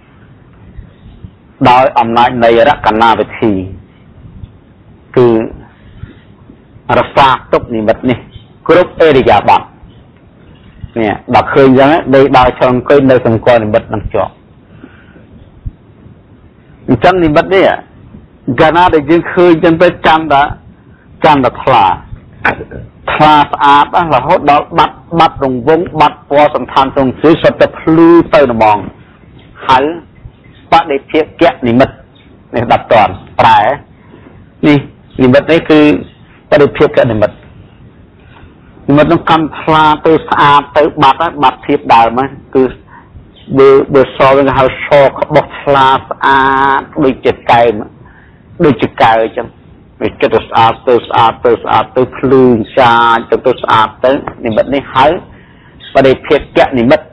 Speaker 1: โดยอำนาจในรักกันนาไปทีคือรักษาตุกในมัดนี่กรุ๊ปเอริยาบัตเนี่ยบักเคยยังได้ดาวชงเคยในสังกัดในมัดนั่งจอจังในมัดเนี่ยการนาได้ยินเคยยังไปจำละทลาสะอาดนะเราหดดอกบัดตรงวงบัดพอสำคัญตรงซื้อสตะพลูเตอร์นมองหันปะได้เพียแกะนิมิตในดับตอนปลายนี่นิมิตนี่คือปะได้เพียแกะนิมิตต้องกำพลาตัวสะอาดตัวบัดเทียบดาวมั้ยคือเบอร์ซอเป็นเขาโชว์เขาบอกพลาสะอาดด้วยจิตใจจังจะตัวสะอาดตัวคลื่นชาจะตัวสะอาดตัวนี่แบบนี้หายประเดี๋ยวเพียรแกะนี่มัด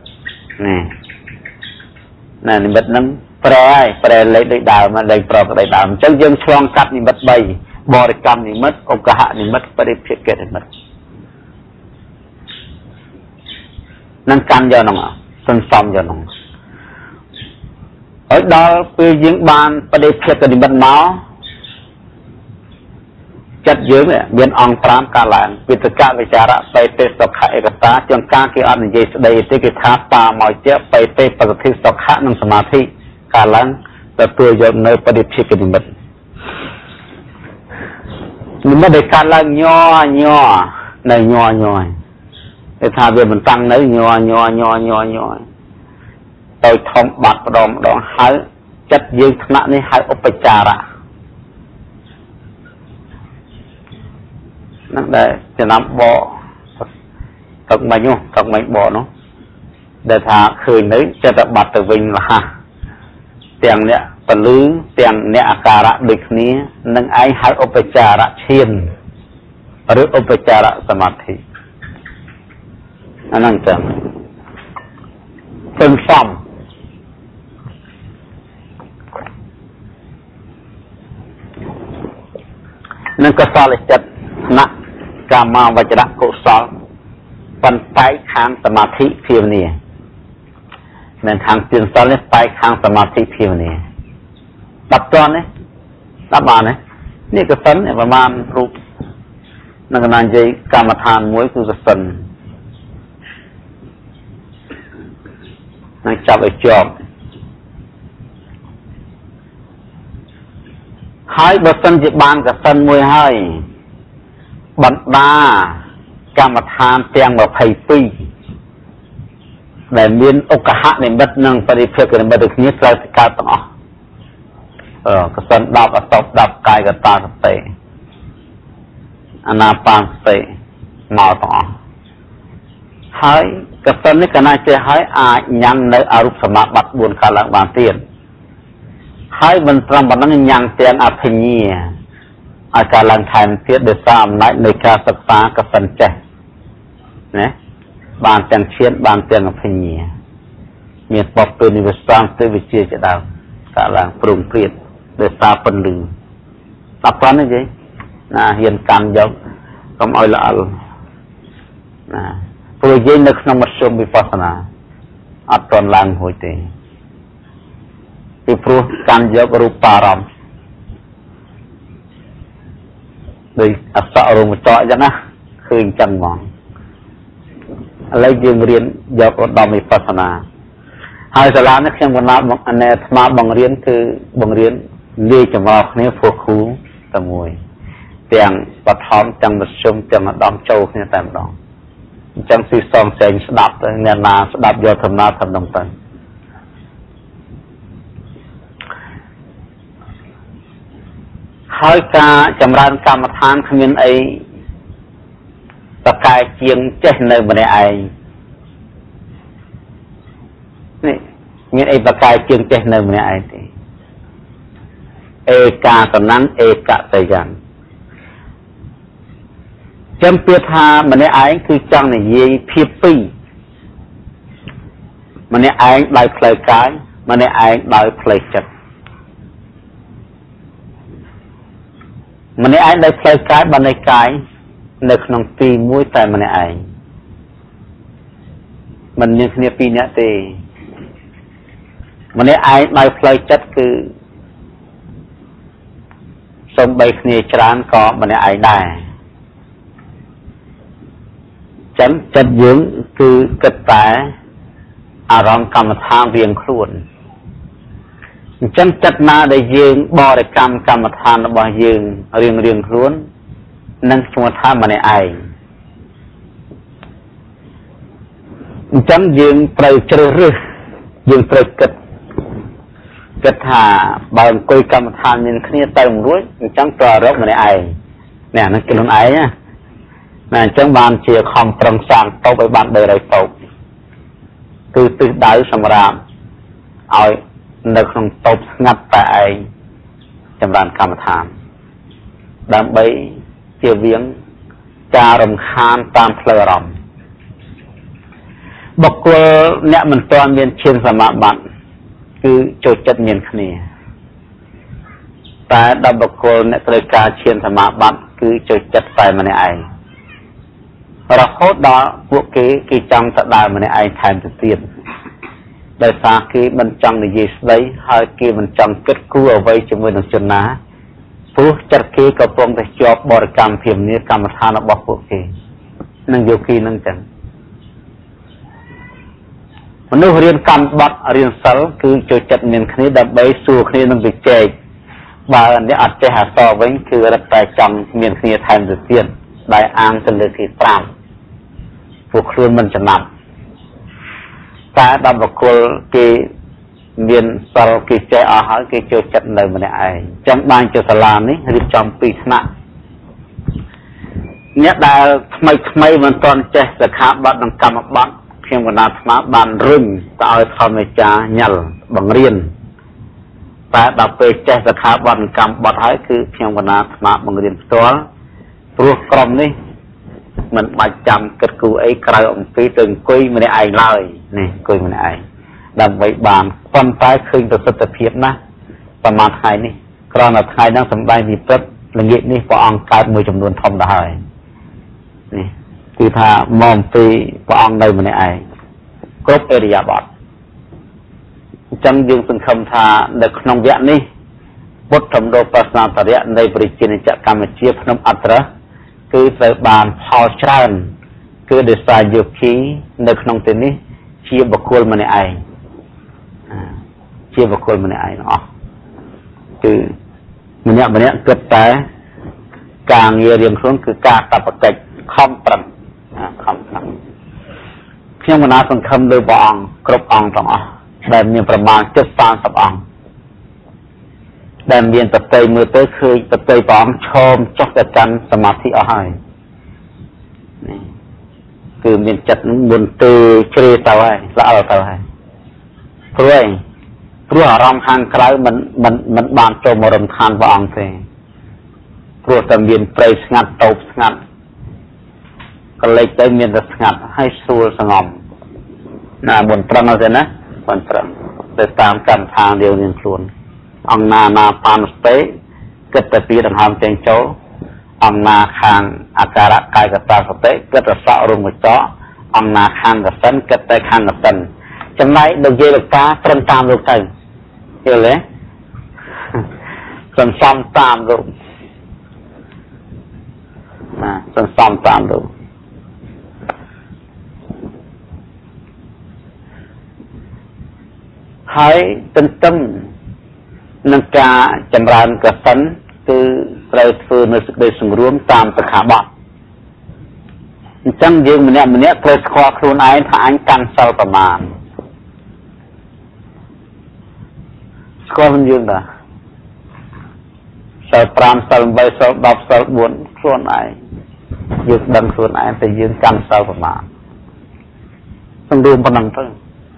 Speaker 1: นี่มัดนั้นแปรเลยได้ดาวมาเลยปลอกได้ดาวจังยังคลองกัดนี่มัดใบบริกรรมนี่มัดองค์หะนี่มัดประเดี๋ยวเพียรแกะนี่มัดนั่นการย้อนอ่ะส่วนซ้อมย้อนở đóคือยิงบานประเดี๋ยวเพียรกันนี่มัดเมาจัดยืมเนี่ยเบียนองตรามการหลังวิตกะวิจาระไปเตสขะเอกตาจงการที่อันยิ่งได้ที่กิจาปาหมอยเจ้าไปเตปฏิทิสขะนั่งสมาธิการหลังแต่ตัวโยมในปฏิทินนิมิตได้การหลังย่อในย่อไอ้ท่าเบียมันตั้งในย่อโดยทองบักดองหายจัดยืมขณะนี้หายอุปจาระนั่นได้จะนำบ่อตกมาอยู่ตกไม่บ่อเนาะเดี๋ยวถ้าคืนนี้จะตบัดตัววิ่งละฮะเตียงเนี่ยตะลื้อเตียงเนี่ยอาการะดึกนี้นั่งไอหายอุปจาระเชียนหรืออุปจาระสมาธินั่นจังเป็นซ้ำนั่นก็สาลิจัดนะกามาวจระกุศลปันไปข้างสมาธิเพียงนี้ในทางเปลี่ยนสารไปข้างสมาธิเพียงนี้ดับตอนนี้ดับบานนี่กสันเนี่ยประมาณรูปนักนานใจกรรมฐานมวยคือกสันนั่งจับไอ้จอบให้บสันจิบานกสันมวยให้บรรดากรรมฐานเตียงแบบไผ่ปีแต่เรียนอกหะในบัดนั่งปฏิเพียกันในบัดนี้ใส่กายต่างก็สันดับตบดับกายกับตาสติอนาปานสติเมาต่อហើយកសិននេះកណាចេះហើយអាចញ៉ាំនៅអរូបសមាបត្តិ4កាលឡើងបានទៀតហើយមិនត្រឹមប៉ុណ្ណឹងញ៉ាំទាំងអភិញ្ញាឲ្យការឡើងថែមទៀតដោយសារអំណាចនៃការសិក្សាកសិនចេះណាបានទាំងឈានបានទាំងអភិញ្ញាមានបបពេលនិវសានទៅវិជាជាដើមការឡើងព្រមព្រៀតដោយសារពន្លឺដល់ប៉ុណ្ណឹងទេណាហ៊ានកាន់យកកុំឲ្យល្អល់ណាព្រោះយើងនៅក្នុងមធ្យមវិបស្សនាអត់ទាន់ឡើងរួចទេពីព្រោះកាន់យករូបារម្មណ៍ដោយអក្សររងចោអញ្ចឹងណាឃើញចឹងហ្មងឥឡូវយើងរៀនយកឧត្តមវិបស្សនាហើយសាលានេះខ្ញុំកណាត់អានេះអាត្មាបង្រៀនគឺបង្រៀនលាយចម្រុះគ្នាព្រោះគ្រូតែមួយទាំងបឋមទាំងមធ្យមទាំងឧត្តមចូលគ្នាតែម្ដងអញ្ចឹងស៊ីសងផ្សេងស្ដាប់ទៅអ្នកណាស្ដាប់យកធម្មតាធម្មទៅហើយការចម្រើនកម្មដ្ឋានគ្មានអីតកែជាងចេះនៅម្នាក់ឯងនេះមានអីតកែជាងចេះនៅម្នាក់ឯងទេអេកាសណੰអេកតយ៉ាងចាំពាក្យថាម្នាក់ឯងគឺចង់និយាយភាពពីរម្នាក់ឯងដោយផ្លូវកាយម្នាក់ឯងដោយផ្លូវចិត្តម្នាក់ឯងដោយផ្លូវកាយបាននៃកាយនៅក្នុងទីមួយតែម្នាក់ឯងមិនមានគ្នាពីរនាក់ទេម្នាក់ឯងដោយផ្លូវចិត្តគឺសូម្បីគ្នាច្រើនក៏ម្នាក់ឯងដែរចឹងចិត្តយើងគឺគិតតែអារម្មណ៍កម្មដ្ឋានរៀងខ្លួនអញ្ចឹងចិត្តណាដែលយើងបរិកម្មកម្មដ្ឋានរបស់យើងរៀងខ្លួននឹងឈ្មោះថាម្នាក់ឯងអញ្ចឹងយើងត្រូវជ្រើសរើសយើងត្រូវគិតថាបើអង្គុយកម្មដ្ឋានមានគ្នាទៅមិនរួចអញ្ចឹងត្រូវរកម្នាក់ឯងនេះអានឹងខ្លួនឯងណាអញ្ចឹងបានជាខំប្រឹងសាងតូបឲ្យបាន300តូបគឺទិសដៅសម្រាប់ឲ្យនៅក្នុងតូបស្ងាត់តែឯងចម្រើនកម្មដ្ឋានដើម្បីជៀសវាងការរំខានតាមផ្លូវអារម្មណ៍បុគ្គលអ្នកមិនទាន់មានឈានសមាបត្តិគឺចូលចិត្តមានគ្នាតែដល់បុគ្គលអ្នកត្រូវការឈានសមាបត្តិគឺចូលចិត្តតែម្នាក់ឯងរហូតដល់ពួកគេចង់ទៅដើរម្នាក់ឯងថែមទៅទៀតដោយសារគេមិនចង់និយាយស្ដីហើយគេមិនចង់គិតគូរអ្វីជាមួយនឹងជនណាព្រោះចិត្តគេកំពុងតែជាប់បរិកម្មភាពនេះកម្មដ្ឋានរបស់ពួកគេនឹងយោគីនឹងចឹងមនុស្សរៀនកម្មបត្តិរៀនសិលគឺចូលចិត្តមានគ្នាដើម្បីសួរគ្នានឹងវិជែកបើអ្នកអត់ចេះអក្សរវិញគឺរឹតតែចង់មានគ្នាថែមទៅទៀតដោយអាងទៅលើគេ5ពួកខ្លួនមិនចំណាប់តែដល់បុគ្គលគេមានសិលគេចេះអស់ហើយគេចូលចិត្តនៅម្នាក់ឯងចឹងបានជាសាលានេះរៀបចំ2ថ្នាក់អ្នកដែលថ្មីមិនទាន់ចេះសិក្ខាបទនិងកម្មបទខ្ញុំកណាត់ស្មាបានរុញទៅឲ្យធម្មចាញ៉ាល់បង្រៀនតែដល់ពេលចេះសិក្ខាបទនិងកម្មបទហើយគឺខ្ញុំកណាត់ស្មាបង្រៀនផ្ទាល់ព្រោះក្រុមនេះមិនបាច់ចាំគិតគូរអីក្រៅអំពីទៅអង្គុយម្នាក់ឯងឡើយនេះអង្គុយម្នាក់ឯងដើម្បីបានប៉ុន្តែឃើញប្រសិទ្ធភាពណាស់ប្រហែលថ្ងៃនេះគ្រាន់តែថ្ងៃហ្នឹងសម្ដែងវិព្រឹត្តល្ងាចនេះព្រះអង្គកើតមួយចំនួនធំទៅហើយនេះគឺថាមកអំពីព្រះអង្គនៅម្នាក់ឯងគ្រប់អេរិយាបថអញ្ចឹងយើងសង្ឃឹមថានៅក្នុងវគ្គនេះពុទ្ធធម្មបស្សនាតរៈនៃព្រះជានិច្ចកម្ពុជាភ្នំអត្រៈគឺត្រូវបានផលច្រើនគឺដោយសារយោគីនៅក្នុងទីនេះជាបុគ្គលម្នាក់ឯងជាបុគ្គលម្នាក់ឯងអស់គឺម្នាក់គិតតែការងាររៀងខ្លួនគឺការតបកិច្ចខំប្រឹងខ្ញុំកណាសង្ឃឹមលើព្រះអង្គគ្រប់អង្គទាំងអស់ដែលមានប្រមាណ30អង្គដែលមានតន្ត្រីមើលទៅឃើញតន្ត្រីព្រះអង្គឈោមចុះទៅកាន់សមាធិអស់ហើយគឺមានចិត្តមុនទៅជ្រេទៅហើយល្អទៅហើយព្រោះអារម្មណ៍ខាងក្រៅមិនបានចូលមករំខានព្រះអង្គទេព្រោះតែមានព្រៃស្ងាត់តូបស្ងាត់កលេចទៅមានតែស្ងាត់ហើយស្រួលស្ងប់ណាបុនប្រឹងទៅណាបុនប្រឹងទៅតាមកម្មដ្ឋានរៀងខ្លួនអង្គណាបានស្ទេគិតតែពីដង្ហើមចេញចូលអង្គណាខាងអាការៈកាយកតាសតិគិតរសក់រំកញ្ចក់អង្គណាខាងកសិនគិតតែខាងកសិនចំណែកលោកយាយលោកតាត្រឹមតាមលោកទៅយល់ទេសន្សំតាមលោកណាសន្សំតាមលោកហើយទន្ទឹមនឹងការចម្រើនកសិនគឺត្រូវធ្វើនៅសេចក្តីសង្រួមតាមសិក្ខាបទអញ្ចឹងយើងម្នាក់ត្រូវស្គាល់ខ្លួនឯងថាអញកាន់សិលប្រមាណស្គាល់ខ្លួនយើងដែរសិល5សិល8សិល10សិល4ខ្លួនឯងយើងដឹងខ្លួនឯងតែយើងកាន់សិលប្រមាណសង្រួមប៉ុណ្ណឹងទៅ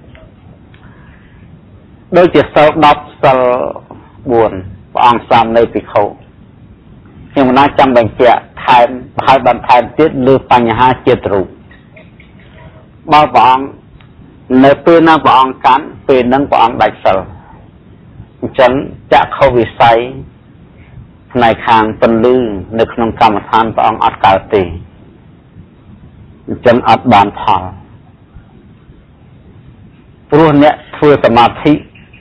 Speaker 1: ដូចជាសិល10សិល4ព្រះអង្គសាមនៃភិក្ខុខ្ញុំមិនណាចង់បញ្ជាក់ថែមហើយបន្ថែមទៀតលើបញ្ហាចិត្តរូបបើព្រះអង្គនៅពេលណាព្រះអង្គកាន់ពេលហ្នឹងព្រះអង្គដាច់សិលអញ្ចឹងចក្ខុវិស័យផ្នែកខាងពន្លឺនៅក្នុងកម្មដ្ឋានព្រះអង្គអត់កើតទេអញ្ចឹងអត់បានផលព្រោះអ្នកធ្វើសមាធិ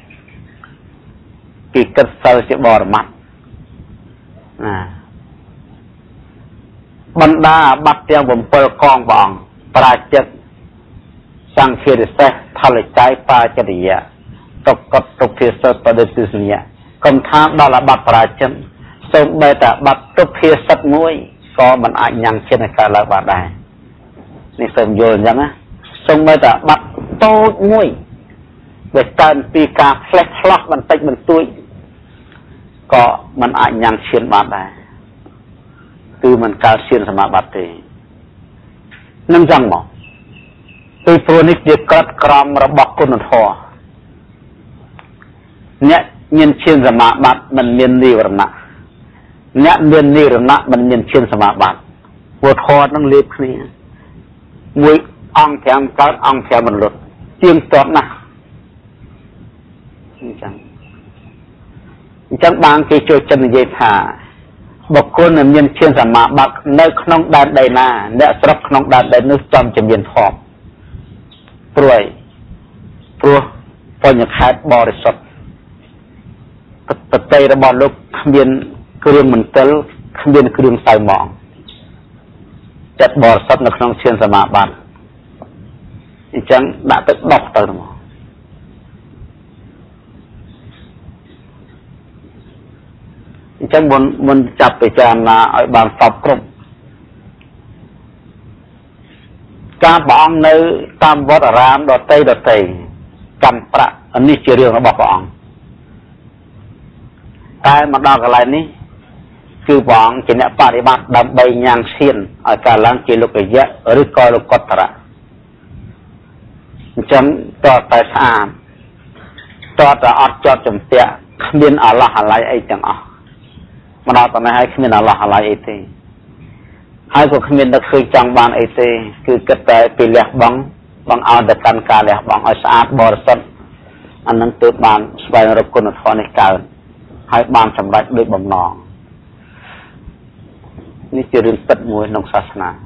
Speaker 1: ពីគិតសិលជាបរមត្ថណាបណ្ដាអាបត្តិទាំង7កងព្រះអង្គប្រាជិកសង្ឃារិសេសផលច័យបាចរិយៈតុកតទុភាសិតបដិទិសញ្ញៈកុំថាដល់អាបត្តិប្រាជិកសូម្បីតែអាបត្តិទុភាសិតមួយក៏មិនអាចញ៉ាំងឈានឲ្យកើតឡើងបានដែរនេះសូមយល់អញ្ចឹងណាសូម្បីតែអាបត្តិតូចមួយដែលកើតពីការផ្លេសផ្លោះបន្តិចបន្តួចក៏មិនអាចញ៉ាំងឈានបានដែរគឺមិនកើតឈានសមាបត្តិទេនឹងចឹងមកពីព្រោះនេះជាក្រិតក្រមរបស់គុណធម៌អ្នកមានឈានសមាបត្តិមិនមាននិវរណៈអ្នកមាននិវរណៈមិនមានឈានសមាបត្តិពុទ្ធធម៌នឹងលេបគ្នាមួយអង្គ5កើតអង្គ5មិនលុតជាងតបណាស់អញ្ចឹងបានគេចូលចិត្តនិយាយថាបុគ្គលមានឈានសមាបត្តិនៅក្នុងដែនដីណាអ្នកស្រុកក្នុងដែនដីនោះចំជាមានធម៌ព្រោះបញ្ញខេត្តបរិសុទ្ធប្រតិរបស់លោកគ្មានគ្រឿងមន្ទិលគ្មានគ្រឿងសៅហ្មងចិត្តបរិសុទ្ធនៅក្នុងឈានសមាបត្តិអញ្ចឹងដាក់ទឹកដោះទៅហ្មងអញ្ចឹងមុនចាប់ពិចារណាឲ្យបានសពគ្រប់ការព្រះអង្គនៅតាមវត្តអារាមដតីកម្មប្រាក់នេះជារឿងរបស់ព្រះអង្គតែមកដល់កន្លែងនេះគឺព្រះអង្គជាអ្នកបប្រតិបត្តិដើម្បីញ៉ាំងឈានឲ្យកើតឡើងជាលោកយៈឬក៏លោកតរៈអញ្ចឹងតើតែស្អាតតើតែអត់ចត់ជំពាក់គ្មានអាឡោះអាឡៃអីទាំងអស់មកដល់តំណែងឲ្យគ្មានអាឡោះអាឡៃអីទេហើយក៏គ្មាននឹកឃើញចង់បានអីទេគឺគិតតែពីលះបង់ឲ្យតែកាន់ការលះបង់ឲ្យស្អាតបរិសុទ្ធអានឹងទើបបានស្វែងរកគុណធម៌នេះកើតហើយបានសម្រេចដោយបំណងនេះជារឿងពិតមួយក្នុងសាសនា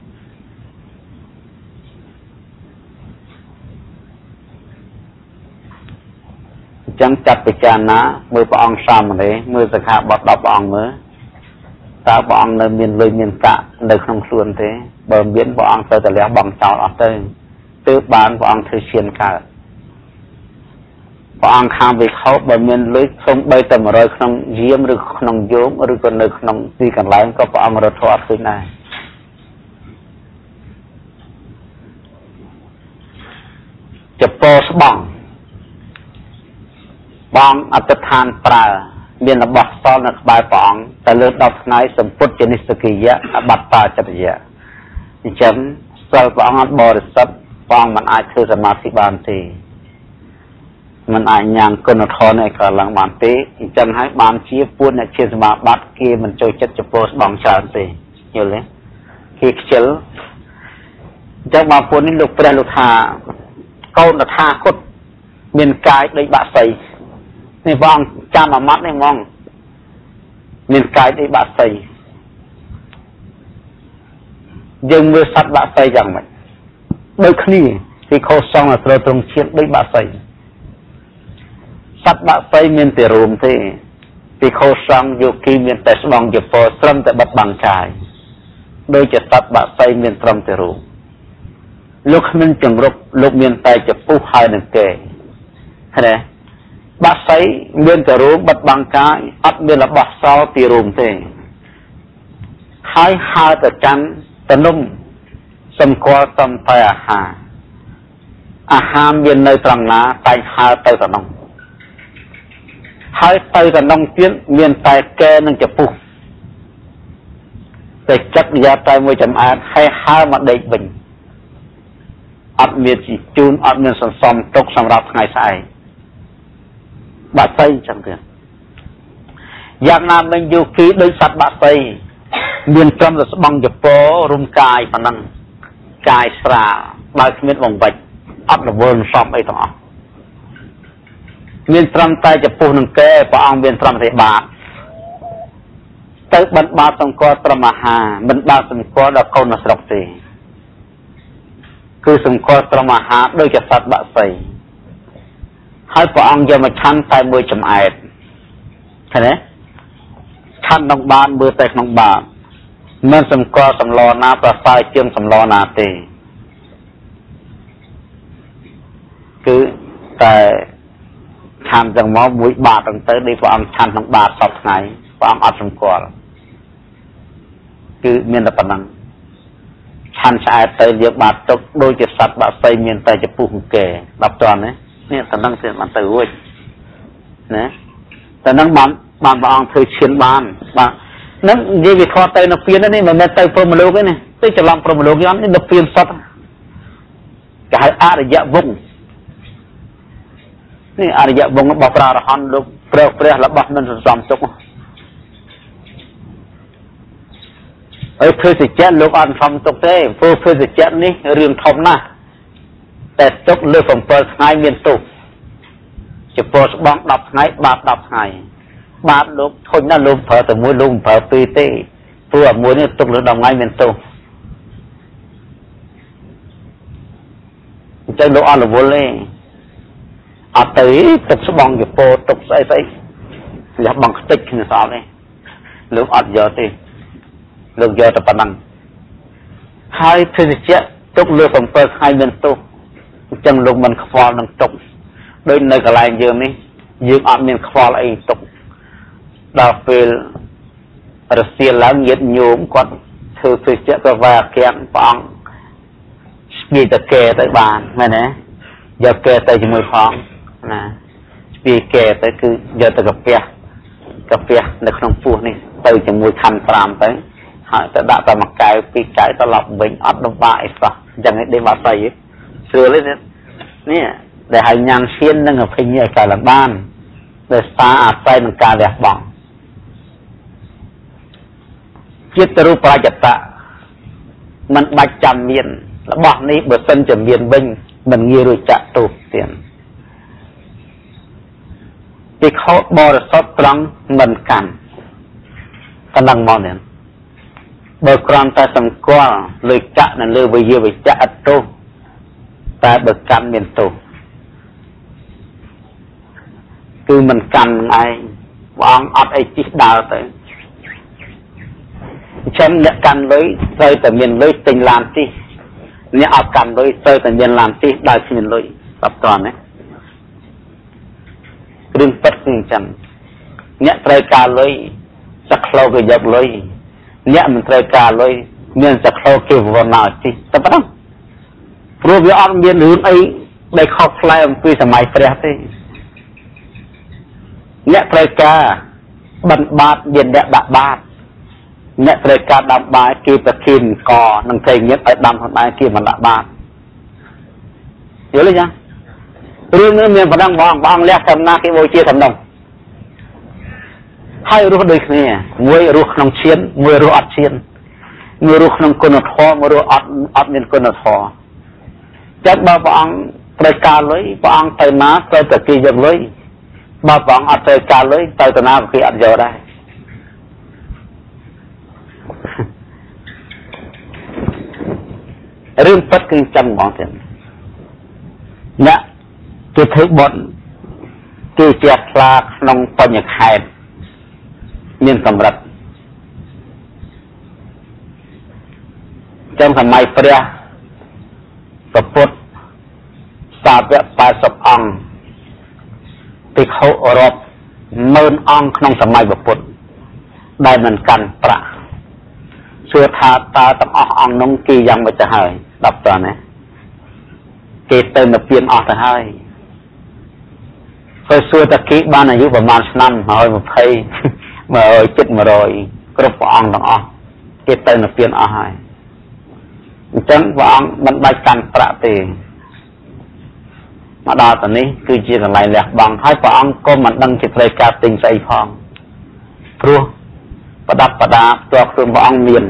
Speaker 1: អញ្ចឹងចាត់ពិចារណាមើលព្រះអង្គសាមណេរមើលសិក្ខាបទ10ព្រះអង្គមើលតើព្រះអង្គនៅមានលុយមានកាក់នៅក្នុងខ្លួនទេបើមានព្រះអង្គទៅតែលះបង់ចោលអស់ទៅទើបបានព្រះអង្គធ្វើឈានកើតព្រះអង្គខាងវិខោបើមានលុយសូម្បីតែ100ក្នុងយាមឬក្នុងយោមឬក៏នៅក្នុងទីកន្លែងក៏ព្រះអង្គរត់ធអត់ឃើញដែរចពោស្បង់បងអត្តដ្ឋានប្រើមានរបស់សល់នៅក្បែរព្រះអង្គតែលើ10ថ្ងៃសម្ពុតជានិស្សកិយៈអបត្តាចរិយៈអញ្ចឹងសសិលព្រះអង្គអត់បរិសុទ្ធព្រះអង្គមិនអាចធ្វើសមាធិបានទេមិនអាចញ៉ាំងគុណធម៌នេះក៏ឡើងបានទេអញ្ចឹងហើយបានជាពួកអ្នកជាសមាបត្តិគេមិនចូលចិត្តចំពោះស្បង់ច្រើនទេយល់ទេគេខ្ជិលអញ្ចឹងបងប្អូននេះលោកព្រះលោកថាកូនតថាគតមានកាយដូចបាក់សីនេះបងចាំអាម៉ាត់នេះហ្មងមានកាយដូចបាក់សីយើងមើលសត្វបាក់សីយ៉ាងម៉េចដូចគ្នាពីខុសសងត្រូវត្រង់ជាតិដូចបាក់សីសត្វបាក់សីមានតែរួមទេពីខុសសងយោគីមានតែស្បង់ជាពណ៌ស្រឹមតែបិទបាំងកាយដូចជាសត្វបាក់សីមានត្រឹមតែរួមលោកគ្មានចង្រុកលោកមានតែចពុះហើយនឹងគេឃើញទេបាក់សីមានតែរួមបិទបាំងកាយអត់មានរបស់សល់ពីរួមទេហើយហើទៅកាន់តនំសម្គាល់សំតែអាហារមាននៅត្រង់ណាតែហើទៅតនំហើយទៅតនំទៀតមានតែកែនឹងចពុះតែចិត្តយ៉ាតែមួយចំអាតហើយហើមកដេកវិញអត់មានជីជូនអត់មានសន្សំទុកសម្រាប់ថ្ងៃស្អែកបាក់សីចឹងទៀតយ៉ាងណាមិញយោគីដូចសត្វបាក់សីមានត្រឹមតែស្បង់ចពោរុំកាយប៉ុណ្ណឹងកាយស្រាលបើគ្មានបង្វិចអត់រវល់សំអីទាំងអស់មានត្រឹមតែចពុះនឹងកែព្រះអង្គមានត្រឹមតែបាតទៅបិណ្ឌបាតសង្កត់ត្រឹមអាហារមិនបើសង្កត់ដល់កូនស្រុកទេគឺសង្កត់ត្រឹមអាហារដូចជាសត្វបាក់សីហើយព្រះអង្គយកមកឆាន់តែមួយចំអែតឃើញទេឆាន់ក្នុងបាតមើលតែក្នុងបាតមិនសង្កត់សម្លណាប្រសើរជាងសម្លណាទេគឺតែឆាន់ទាំងមកមួយបាតហ្នឹងទៅដូចព្រះអង្គឆាន់ក្នុងបាតសពថ្ងៃព្រះអង្គអត់សង្កត់គឺមានតែប៉ុណ្ណឹងឆាន់ឆ្អែតទៅយកបាតទុកដូចជាសត្វបាក់សីមានតែចពុះគេ10តន់នេះតែនឹងទៅបានទៅរួចណាតែនឹងបានព្រះអង្គធ្វើឈានបានបាទនឹងនិយាយវាខត់ទៅនៅពៀននេះមិនមែនទៅព្រមលោកទេណាទៅច្រឡំព្រមលោកយ៉ាងនេះនៅពៀនសតគេហៅអរិយវង្សនេះអរិយវង្សរបស់ព្រះអរហន្តលោកព្រះរបស់មិនសន្សំទុកហើយភេសជ្ជៈលោកអត់សំទុកទេព្រោះភេសជ្ជៈនេះរឿងធំណាស់តែទុកលើ7ថ្ងៃមានទុកចំពោះស្បង់10ថ្ងៃបាប10ថ្ងៃបាបលោកធុញណាស់លោកប្រើតែមួយលោកប្រើពីរទេព្រោះអាមួយនេះទុកលើ10ថ្ងៃមានទុកអញ្ចឹងលោកអត់រវល់ទេអត់ទៅទុកស្បង់ចំពោះទុកស្អីលះបង់ខ្ទេចគ្នាស្អប់ទេលោកអត់យកទេលោកយកតែប៉ុណ្ណឹងហើយភេសជ្ជៈទុកលើ7ថ្ងៃមានទុកអញ្ចឹងលោកមិនខ្វល់នឹងទុកដូចនៅកន្លែងយើងនេះយើងអត់មានខ្វល់អីទុកដល់ពេលរសៀលឡើងញាតិញោមគាត់ធ្វើភេសជ្ជៈក៏វាកៀងព្រះអង្គស្ពីតកែទៅបានមែនទេយកកែទៅជាមួយផងណាស្ពីកែទៅគឺយកទៅកាពះនៅក្នុងពោះនេះទៅជាមួយខណ្ឌ5ទៅហើយទៅដាក់តែមួយកែវពីរកែវត្រឡប់វិញអត់លំបាកអីសោះអញ្ចឹងនេះបាត់ទៅស្រួលទេនេះដែលឲ្យញ៉ាំឈាននឹងអភិញ្ញឲ្យកែឡើងបានដោយសារអាស្រ័យនឹងការលះបង់ចិត្តរូបប្រច្ចតៈមិនបាច់ចាំមានរបស់នេះបើសិនជាមានវិញមិនងាយរួចចាក់ទោសទៀតពីខោបរិសុទ្ធត្រង់មិនកាន់កណ្ដឹងមកនេះបើគ្រាន់តែសង្កល់លើចាក់នៅលើវិយាវិជ្ជៈអត់ទោសតែបើកាន់មានទោសគឺមិនកាន់នឹងឯងព្រះអង្គអត់អីជិះដើរទៅអញ្ចឹងអ្នកកាន់លុយត្រូវតែមានលុយទិញឡានជិះអ្នកអត់កាន់លុយត្រូវតែមានឡានជិះដើរគ្មានលុយស្បតន់ណារឿងពិតគឺអញ្ចឹងអ្នកត្រូវការលុយសក្លោក៏យកលុយអ្នកមិនត្រូវការលុយមានសក្លោគេវណ្ណាជិះតែប៉ុណ្ណឹងព្រោះវាអត់មានរឿងអីដែលខុសប្លែកអំពីសម័យព្រះទេអ្នកត្រូវការបិណ្ឌបាតមានអ្នកដាក់បាតអ្នកត្រូវការដាំបាយគេប្រគិនកនឹងផ្សេងទៀតឲ្យដាំផងដែរគេមិនដាក់បាតយល់ទេចារឿងនេះមានប៉ុណ្ណឹងបងលះកំណាគេបូជាតំណងហើយរស់ដូចគ្នាមួយរស់ក្នុងឈានមួយរស់អត់ឈានមួយរស់ក្នុងគុណធម៌មួយរស់អត់មានគុណធម៌ចឹងបើព្រះអង្គត្រូវការលុយព្រះអង្គទៅណាត្រូវតែគេយកលុយបើព្រះអង្គអត់ត្រូវការលុយទៅតាណាគេអត់យកដែររឿងពិតគឺចឹងហ្មងទៀតអ្នកគេធ្វើបុណ្យគេជ្រះថ្លាក្នុងបញ្ញខេត្តមានកម្រិតចឹងសម័យព្រះពុទ្ធសាវក80អង្គភិក្ខុរាប់10000អង្គក្នុងសម័យពុទ្ធដែលមិនកាន់ប្រាក់សួរថាតើទាំងអស់អង្គនោះគេយ៉ាងម៉េចទៅហើយ10តើណាគេទៅនិព្វានអស់ទៅហើយហើយសួរថាគេបានអាយុប្រមាណឆ្នាំ120 100គ្រប់ព្រះអង្គទាំងអស់គេទៅនិព្វានអស់ហើយអញ្ចឹងព្រះអង្គមិនបាច់កាន់ប្រាក់ទេមកដល់ទៅនេះគឺជាកន្លែងលះបង់ហើយព្រះអង្គក៏មិនដឹងជាត្រូវការទិញស្អីផងព្រោះប្រដាប់ប្រដាផ្ទាល់ខ្លួនព្រះអង្គមាន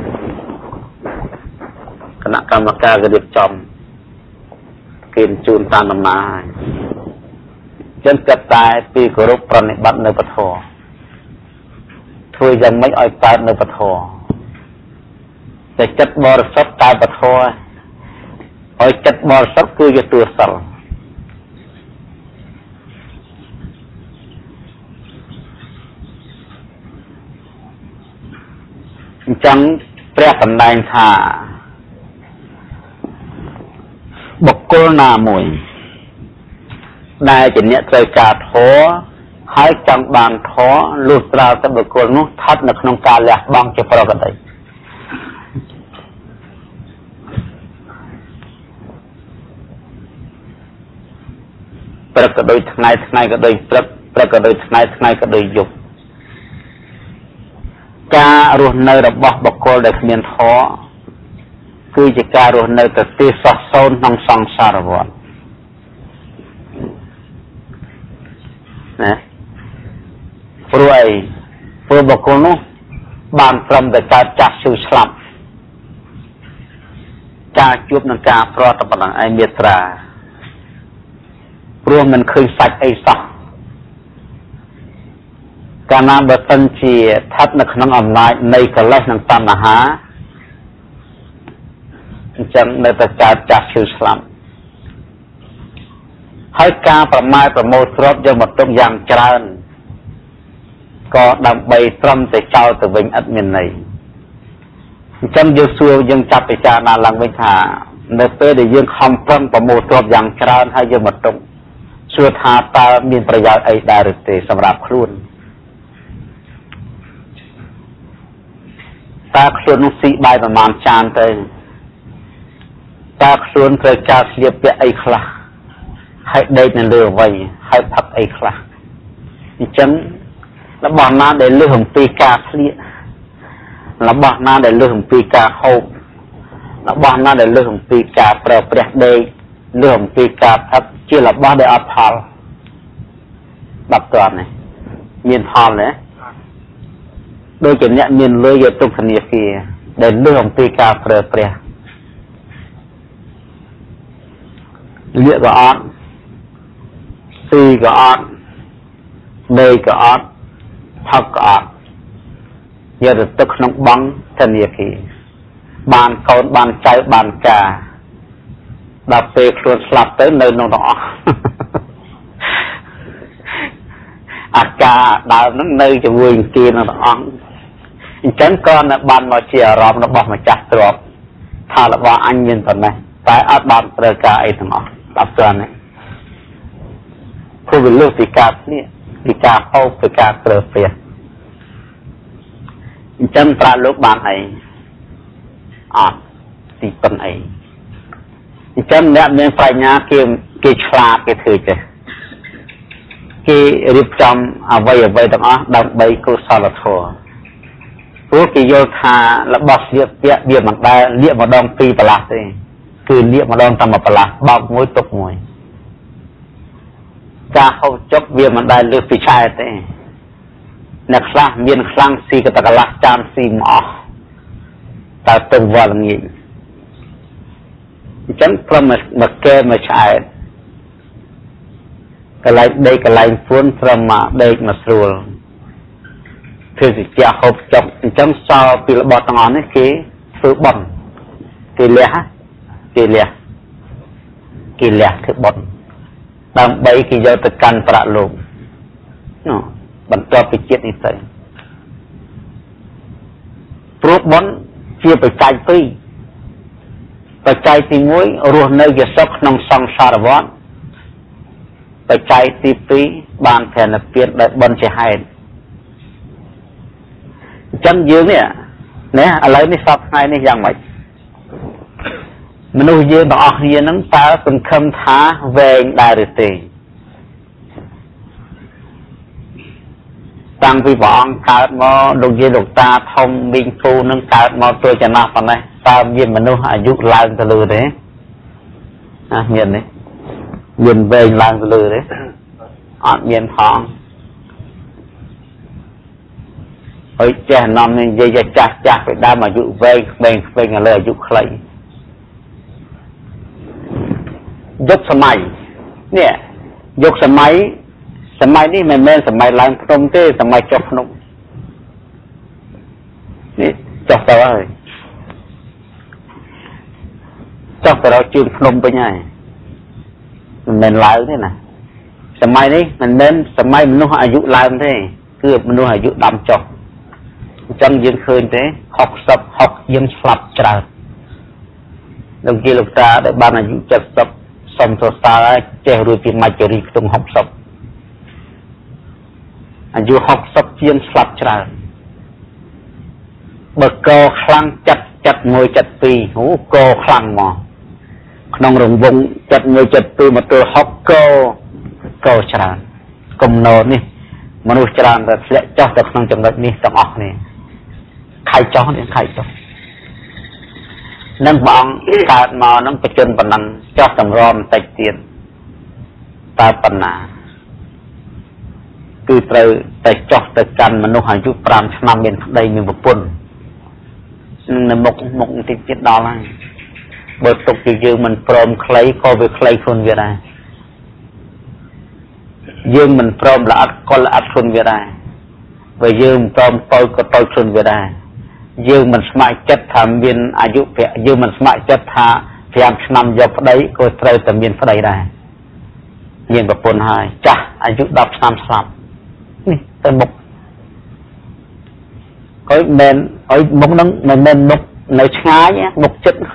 Speaker 1: គណៈកម្មការរៀបចំគេជូនតាមដំណើរហើយចឹងគិតតែពីគោរពប្រណិប័តនៅពធធ្វើយ៉ាងម៉េចឲ្យកើតនៅពធតែចិត្តបរិសុទ្ធតែពធឲ្យចិត្តបរិសុទ្ធគឺជាទួសិលអញ្ចឹងព្រះសម្ដែងថាបុគ្គលណាមួយដែលជាអ្នកត្រូវការធម៌ហើយចង់បានធម៌លុះត្រាតែបុគ្គលនោះស្ថិតនៅក្នុងការលះបង់ជាប្រកបព្រឹកក៏ដូចថ្ងៃក៏ដូចព្រឹកក៏ដូចថ្ងៃក៏ដូចយប់ការរស់នៅរបស់បុគ្គលដែលគ្មានធម៌គឺជាការរស់នៅទៅទីសោះសូន្យក្នុងសង្សារវដ្តណាព្រោះអីព្រោះបុគ្គលនោះបានត្រឹមតែកើតចាស់ឈឺស្លាប់ការជួបនឹងការប្រត់តែប៉ុណ្ណឹងឯងមេត្រាព្រោះមិនឃើញសាច់អីសោះកាលណាបើសិនជាស្ថិតនៅក្នុងអំណាចនៃកិលេសនិងតណ្ហាអញ្ចឹងនៅតែកើតចាស់ឈឺស្លាប់ហើយការប្រមាថប្រមូលទ្រព្យយកមកទុកយ៉ាងច្រើនក៏ដើម្បីត្រឹមតែចោលទៅវិញឥតមានន័យអញ្ចឹងយើងចាប់ពិចារណាឡើងវិញថានៅពេលដែលយើងខំប្រឹងប្រមូលទ្រព្យយ៉ាងច្រើនហើយយកមកទុកសួរថាតើមានប្រយោជន៍អីដែរឬទេសម្រាប់ខ្លួនតើខ្លួននោះស៊ីបាយប្រមាណចានទៅតើខ្លួនត្រូវការស្លៀកពាក់អីខ្លះហើយដេកនៅលើអ្វីហើយផឹកអីខ្លះអញ្ចឹងរបស់ណាដែលលើសអំពីការស្លៀករបស់ណាដែលលើសអំពីការហូបរបស់ណាដែលលើសអំពីការប្រើប្រាស់ដេកលើសអំពីការផឹកជារបស់ដែលអត់ផល10តនេះមានផលទេដូចជាអ្នកមានលុយយកទុកធនាគារដែលលើសអំពីការប្រើប្រាស់លៀកក៏អត់ស៊ីក៏អត់ដេកក៏អត់ផឹកក៏អត់យកទៅទុកក្នុងបង់ធនាគារបានកូនបានចៅបានការដល់ពេលខ្លួនស្លាប់ទៅនៅក្នុងទាំងអស់អាការដើមហ្នឹងនៅជាមួយគេនឹងទាំងអស់អញ្ចឹងក៏នៅបានមកជាអារម្មណ៍របស់ម្ចាស់ទ្រព្យថារបស់អញមានប៉ុណ្ណេះតែអត់បានត្រូវការអីទាំងអស់10តនេះព្រោះវាលើសពីការស្លៀកពីការហូបពីការប្រើប្រាស់អញ្ចឹងប្រាក់លោកបានអីអត់ទីប៉ុនអីអញ្ចឹងអ្នកមានប្រាជ្ញាគេឆ្លាតគេធ្វើចេះគេរៀបចំអ្វីទាំងអស់ដើម្បីកុសលធម៌ព្រោះគេយល់ថារបស់ស្លៀកពាក់វាមិនដែលលាកម្ដងពីរប្រឡាស់ទេគឺលាកម្ដងតែមួយប្រឡាស់បោកមួយទុកមួយការហូបចុកវាមិនដែលលើសពីឆែតទេអ្នកខ្លះមានខ្លាំងស៊ីក៏តែកន្លះចានស៊ីមកអស់តើទៅវល់ងាយអញ្ចឹងព្រមមកកែមកឆ្អែតកន្លែងដេកកន្លែងពួនព្រមមកដេកមកស្រួលធ្វើសិជាហូបចុកអញ្ចឹងសល់ពីរបស់ទាំងអស់នេះគេធ្វើបន់គេលះធ្វើបន់ដើម្បីគេយកទៅកាន់ប្រាក់លោកនោះបន្ទាប់ពីជាតិនេះទៅព្រោះបន់ជាបច្ច័យពីរបច្ច័យទី1រស់នៅជាសុខក្នុងសង្សារវដ្តបច្ច័យទី2បានព្រះនិព្វានដោយបន់ជាហេតុអញ្ចឹងយើងនេះណាឥឡូវនេះសពថ្ងៃនេះយ៉ាងម៉េចមនុស្សយើងទាំងអស់គ្នានឹងតើសង្ឃឹមថាវែងដែរឬទេតាំងពីព្រះអង្គកើតមកលោកយាយលោកតាធំមីងពូនឹងកើតមកទោះចំណាស់ប៉ុណ្ណេះតើមានមនុស្សអាយុឡើងទៅលើទេមានទេមានវែងឡើងទៅលើទេអត់មានផងហើយចេះនាំនឹងនិយាយចាស់ពីដើមអាយុវែងក្មេងឥឡូវអាយុខ្លីយុគសម័យនេះយុគសម័យនេះមិនមែនសម័យឡើងភ្នំទេសម័យចុះភ្នំនេះចុះទៅហើយចុះទៅដល់ជើងភ្នំវិញហើយមិនមែនឡើងទេណាសម័យនេះមិនមែនសម័យមនុស្សអាយុឡើងទេគឺមនុស្សអាយុដាំចុះអញ្ចឹងយើងឃើញទេ60យើងស្លាប់ច្រើនលោកយាយលោកតាដែលបានអាយុ70សុំសរសើរចេះរួចពីមច្ចរីខ្ទង់60អាយុ60ជាងស្លាប់ច្រើនបើកខ្លាំង71 72អូកខ្លាំងមកក្នុងរង្វង់71 72មកទល់60កច្រើនគំនរនេះមនុស្សច្រើនតែធ្លាក់ចុះទៅក្នុងចំណុចនេះទាំងអស់គ្នាខៃចុះនឹងព្រះអង្គកើតមកនឹងបច្ចុប្បន្នប៉ុណ្ណឹងចុះតម្រាំបន្តិចទៀតតើប៉ុណ្ណាគឺត្រូវតែចុះទៅកាន់មនុស្សអាយុ5ឆ្នាំមានប្តីមានប្រពន្ធនៅមុខបន្តិចទៀតដល់ហើយបើទុកជាយើងមិនព្រមខ្លីក៏វាខ្លីខ្លួនវាដែរយើងមិនព្រមល្អិតក៏ល្អិតខ្លួនវាដែរបើយើងមិនព្រមតូចក៏តូចខ្លួនវាដែរយើងមិនស្ម័គ្រចិត្តថាមានអាយុយើងមិនស្ម័គ្រចិត្តថា5ឆ្នាំយកប្តីក៏ត្រូវតែមានប្តីដែរមានប្រពន្ធហើយចាស់អាយុ10ឆ្នាំស្លាប់នេះទៅមុខហើយមិនឲ្យមុខនឹងមិនមែនមុខនៅឆ្ងាយមុខចិត្ត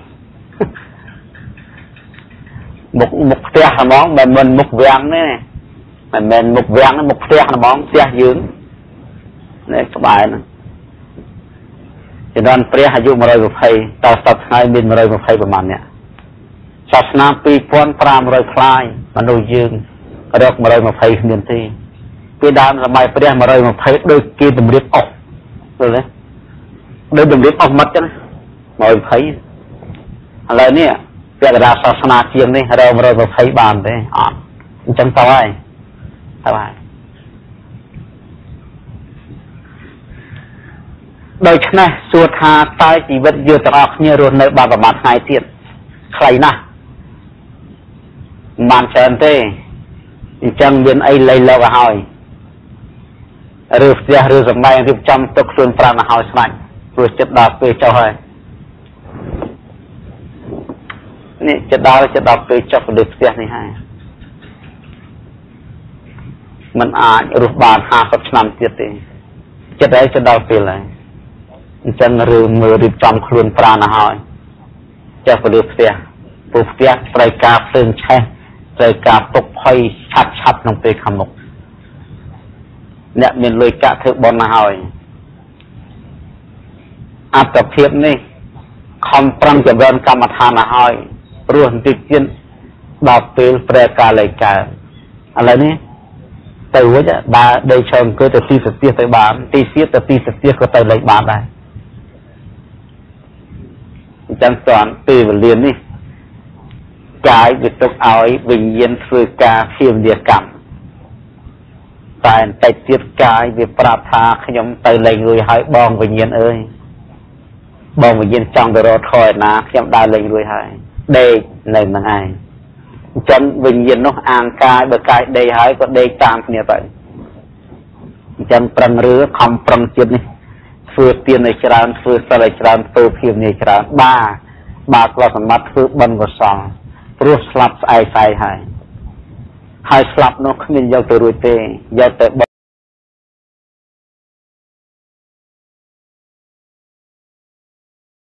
Speaker 1: មុខផ្ទះហ្មងមិនមែនមុខវាំងទេមិនមែនមុខវាំងមុខផ្ទះហ្មងផ្ទះយើងនេះក្បែរហ្នឹងជំនាន់ព្រះអាយុ120តើសពថ្ងៃមាន120ប្រមាណអ្នកសាសនា2500ខ្លាយមនុស្សយើងរក120គ្មានទេពីដើមសម័យព្រះ120ដូចគេតម្រៀបអស់ឃើញទេដូចតម្រៀបអស់មិត្តចឹង120ឥឡូវនេះពាក្យថាសាសនាជាងនេះរក120បានទេអត់អញ្ចឹងទៅហើយដូច្នេះសួរថាតើជីវិតយើងទាំងអស់គ្នារស់នៅបានប្រហែលថ្ងៃទៀតខ្លីណាស់មិនបានច្រើនទេអញ្ចឹងមានអីលៃលកឲ្យហើយឬផ្ទះឬសម្បែងរៀបចំទុកខ្លួនប្រាំឲ្យហើយស្ដាច់ព្រោះចិត្តដល់ពេលចុះហើយនេះចិត្តដល់ពេលចុះទៅផ្ទះនេះហើយมันអាចរស់បាន50ឆ្នាំទៀតទេចិត្តហើយចិត្តដល់ពេលហើយអញ្ចឹងរឿងមើលរៀបចំខ្លួនប្រាណឲ្យហើយចេះទៅលើផ្ទះព្រោះផ្ទះត្រូវការភ្លើងឆេះត្រូវការទុកភ័យឆាប់ក្នុងពេលខាងមុខអ្នកមានលុយកាក់ធ្វើបន់ឲ្យហើយអត្តភាពនេះខំប្រឹងចម្រើនកម្មដ្ឋានឲ្យហើយព្រោះបន្តិចទៀតដល់ពេលព្រះកាលិកាឥឡូវនេះទៅវិញដើរដីឈើអង្គទៅទីស្ទាសទៅបានទីសៀតទៅទីស្ទាសក៏ទៅលេងបានដែរអញ្ចឹងស្អាតពេលវេលានេះកាយវាទុកឲ្យវិញ្ញាណធ្វើការភៀវនាកម្មតែបន្តិចទៀតកាយវាប្រាប់ថាខ្ញុំទៅលេងរួយហើយបងវិញ្ញាណអើយបងវិញ្ញាណចង់ទៅរកថយណាខ្ញុំដើរលេងរួយហើយដេកនៅនឹងឯងអញ្ចឹងវិញ្ញាណនោះអានកាយបើកាយដេកហើយក៏ដេកតាមគ្នាទៅអញ្ចឹងប្រឹងរឿខំប្រឹងចិត្តនេះធ្វើទានឲ្យច្រើនធ្វើសិលឲ្យច្រើនធ្វើភៀវនាច្រើនបាទក្លសម្បត្តិធ្វើបន់កុសលព្រោះស្លាប់ស្អែកហើយស្លាប់នោះគ្មានយកទៅរួចទេយកទៅ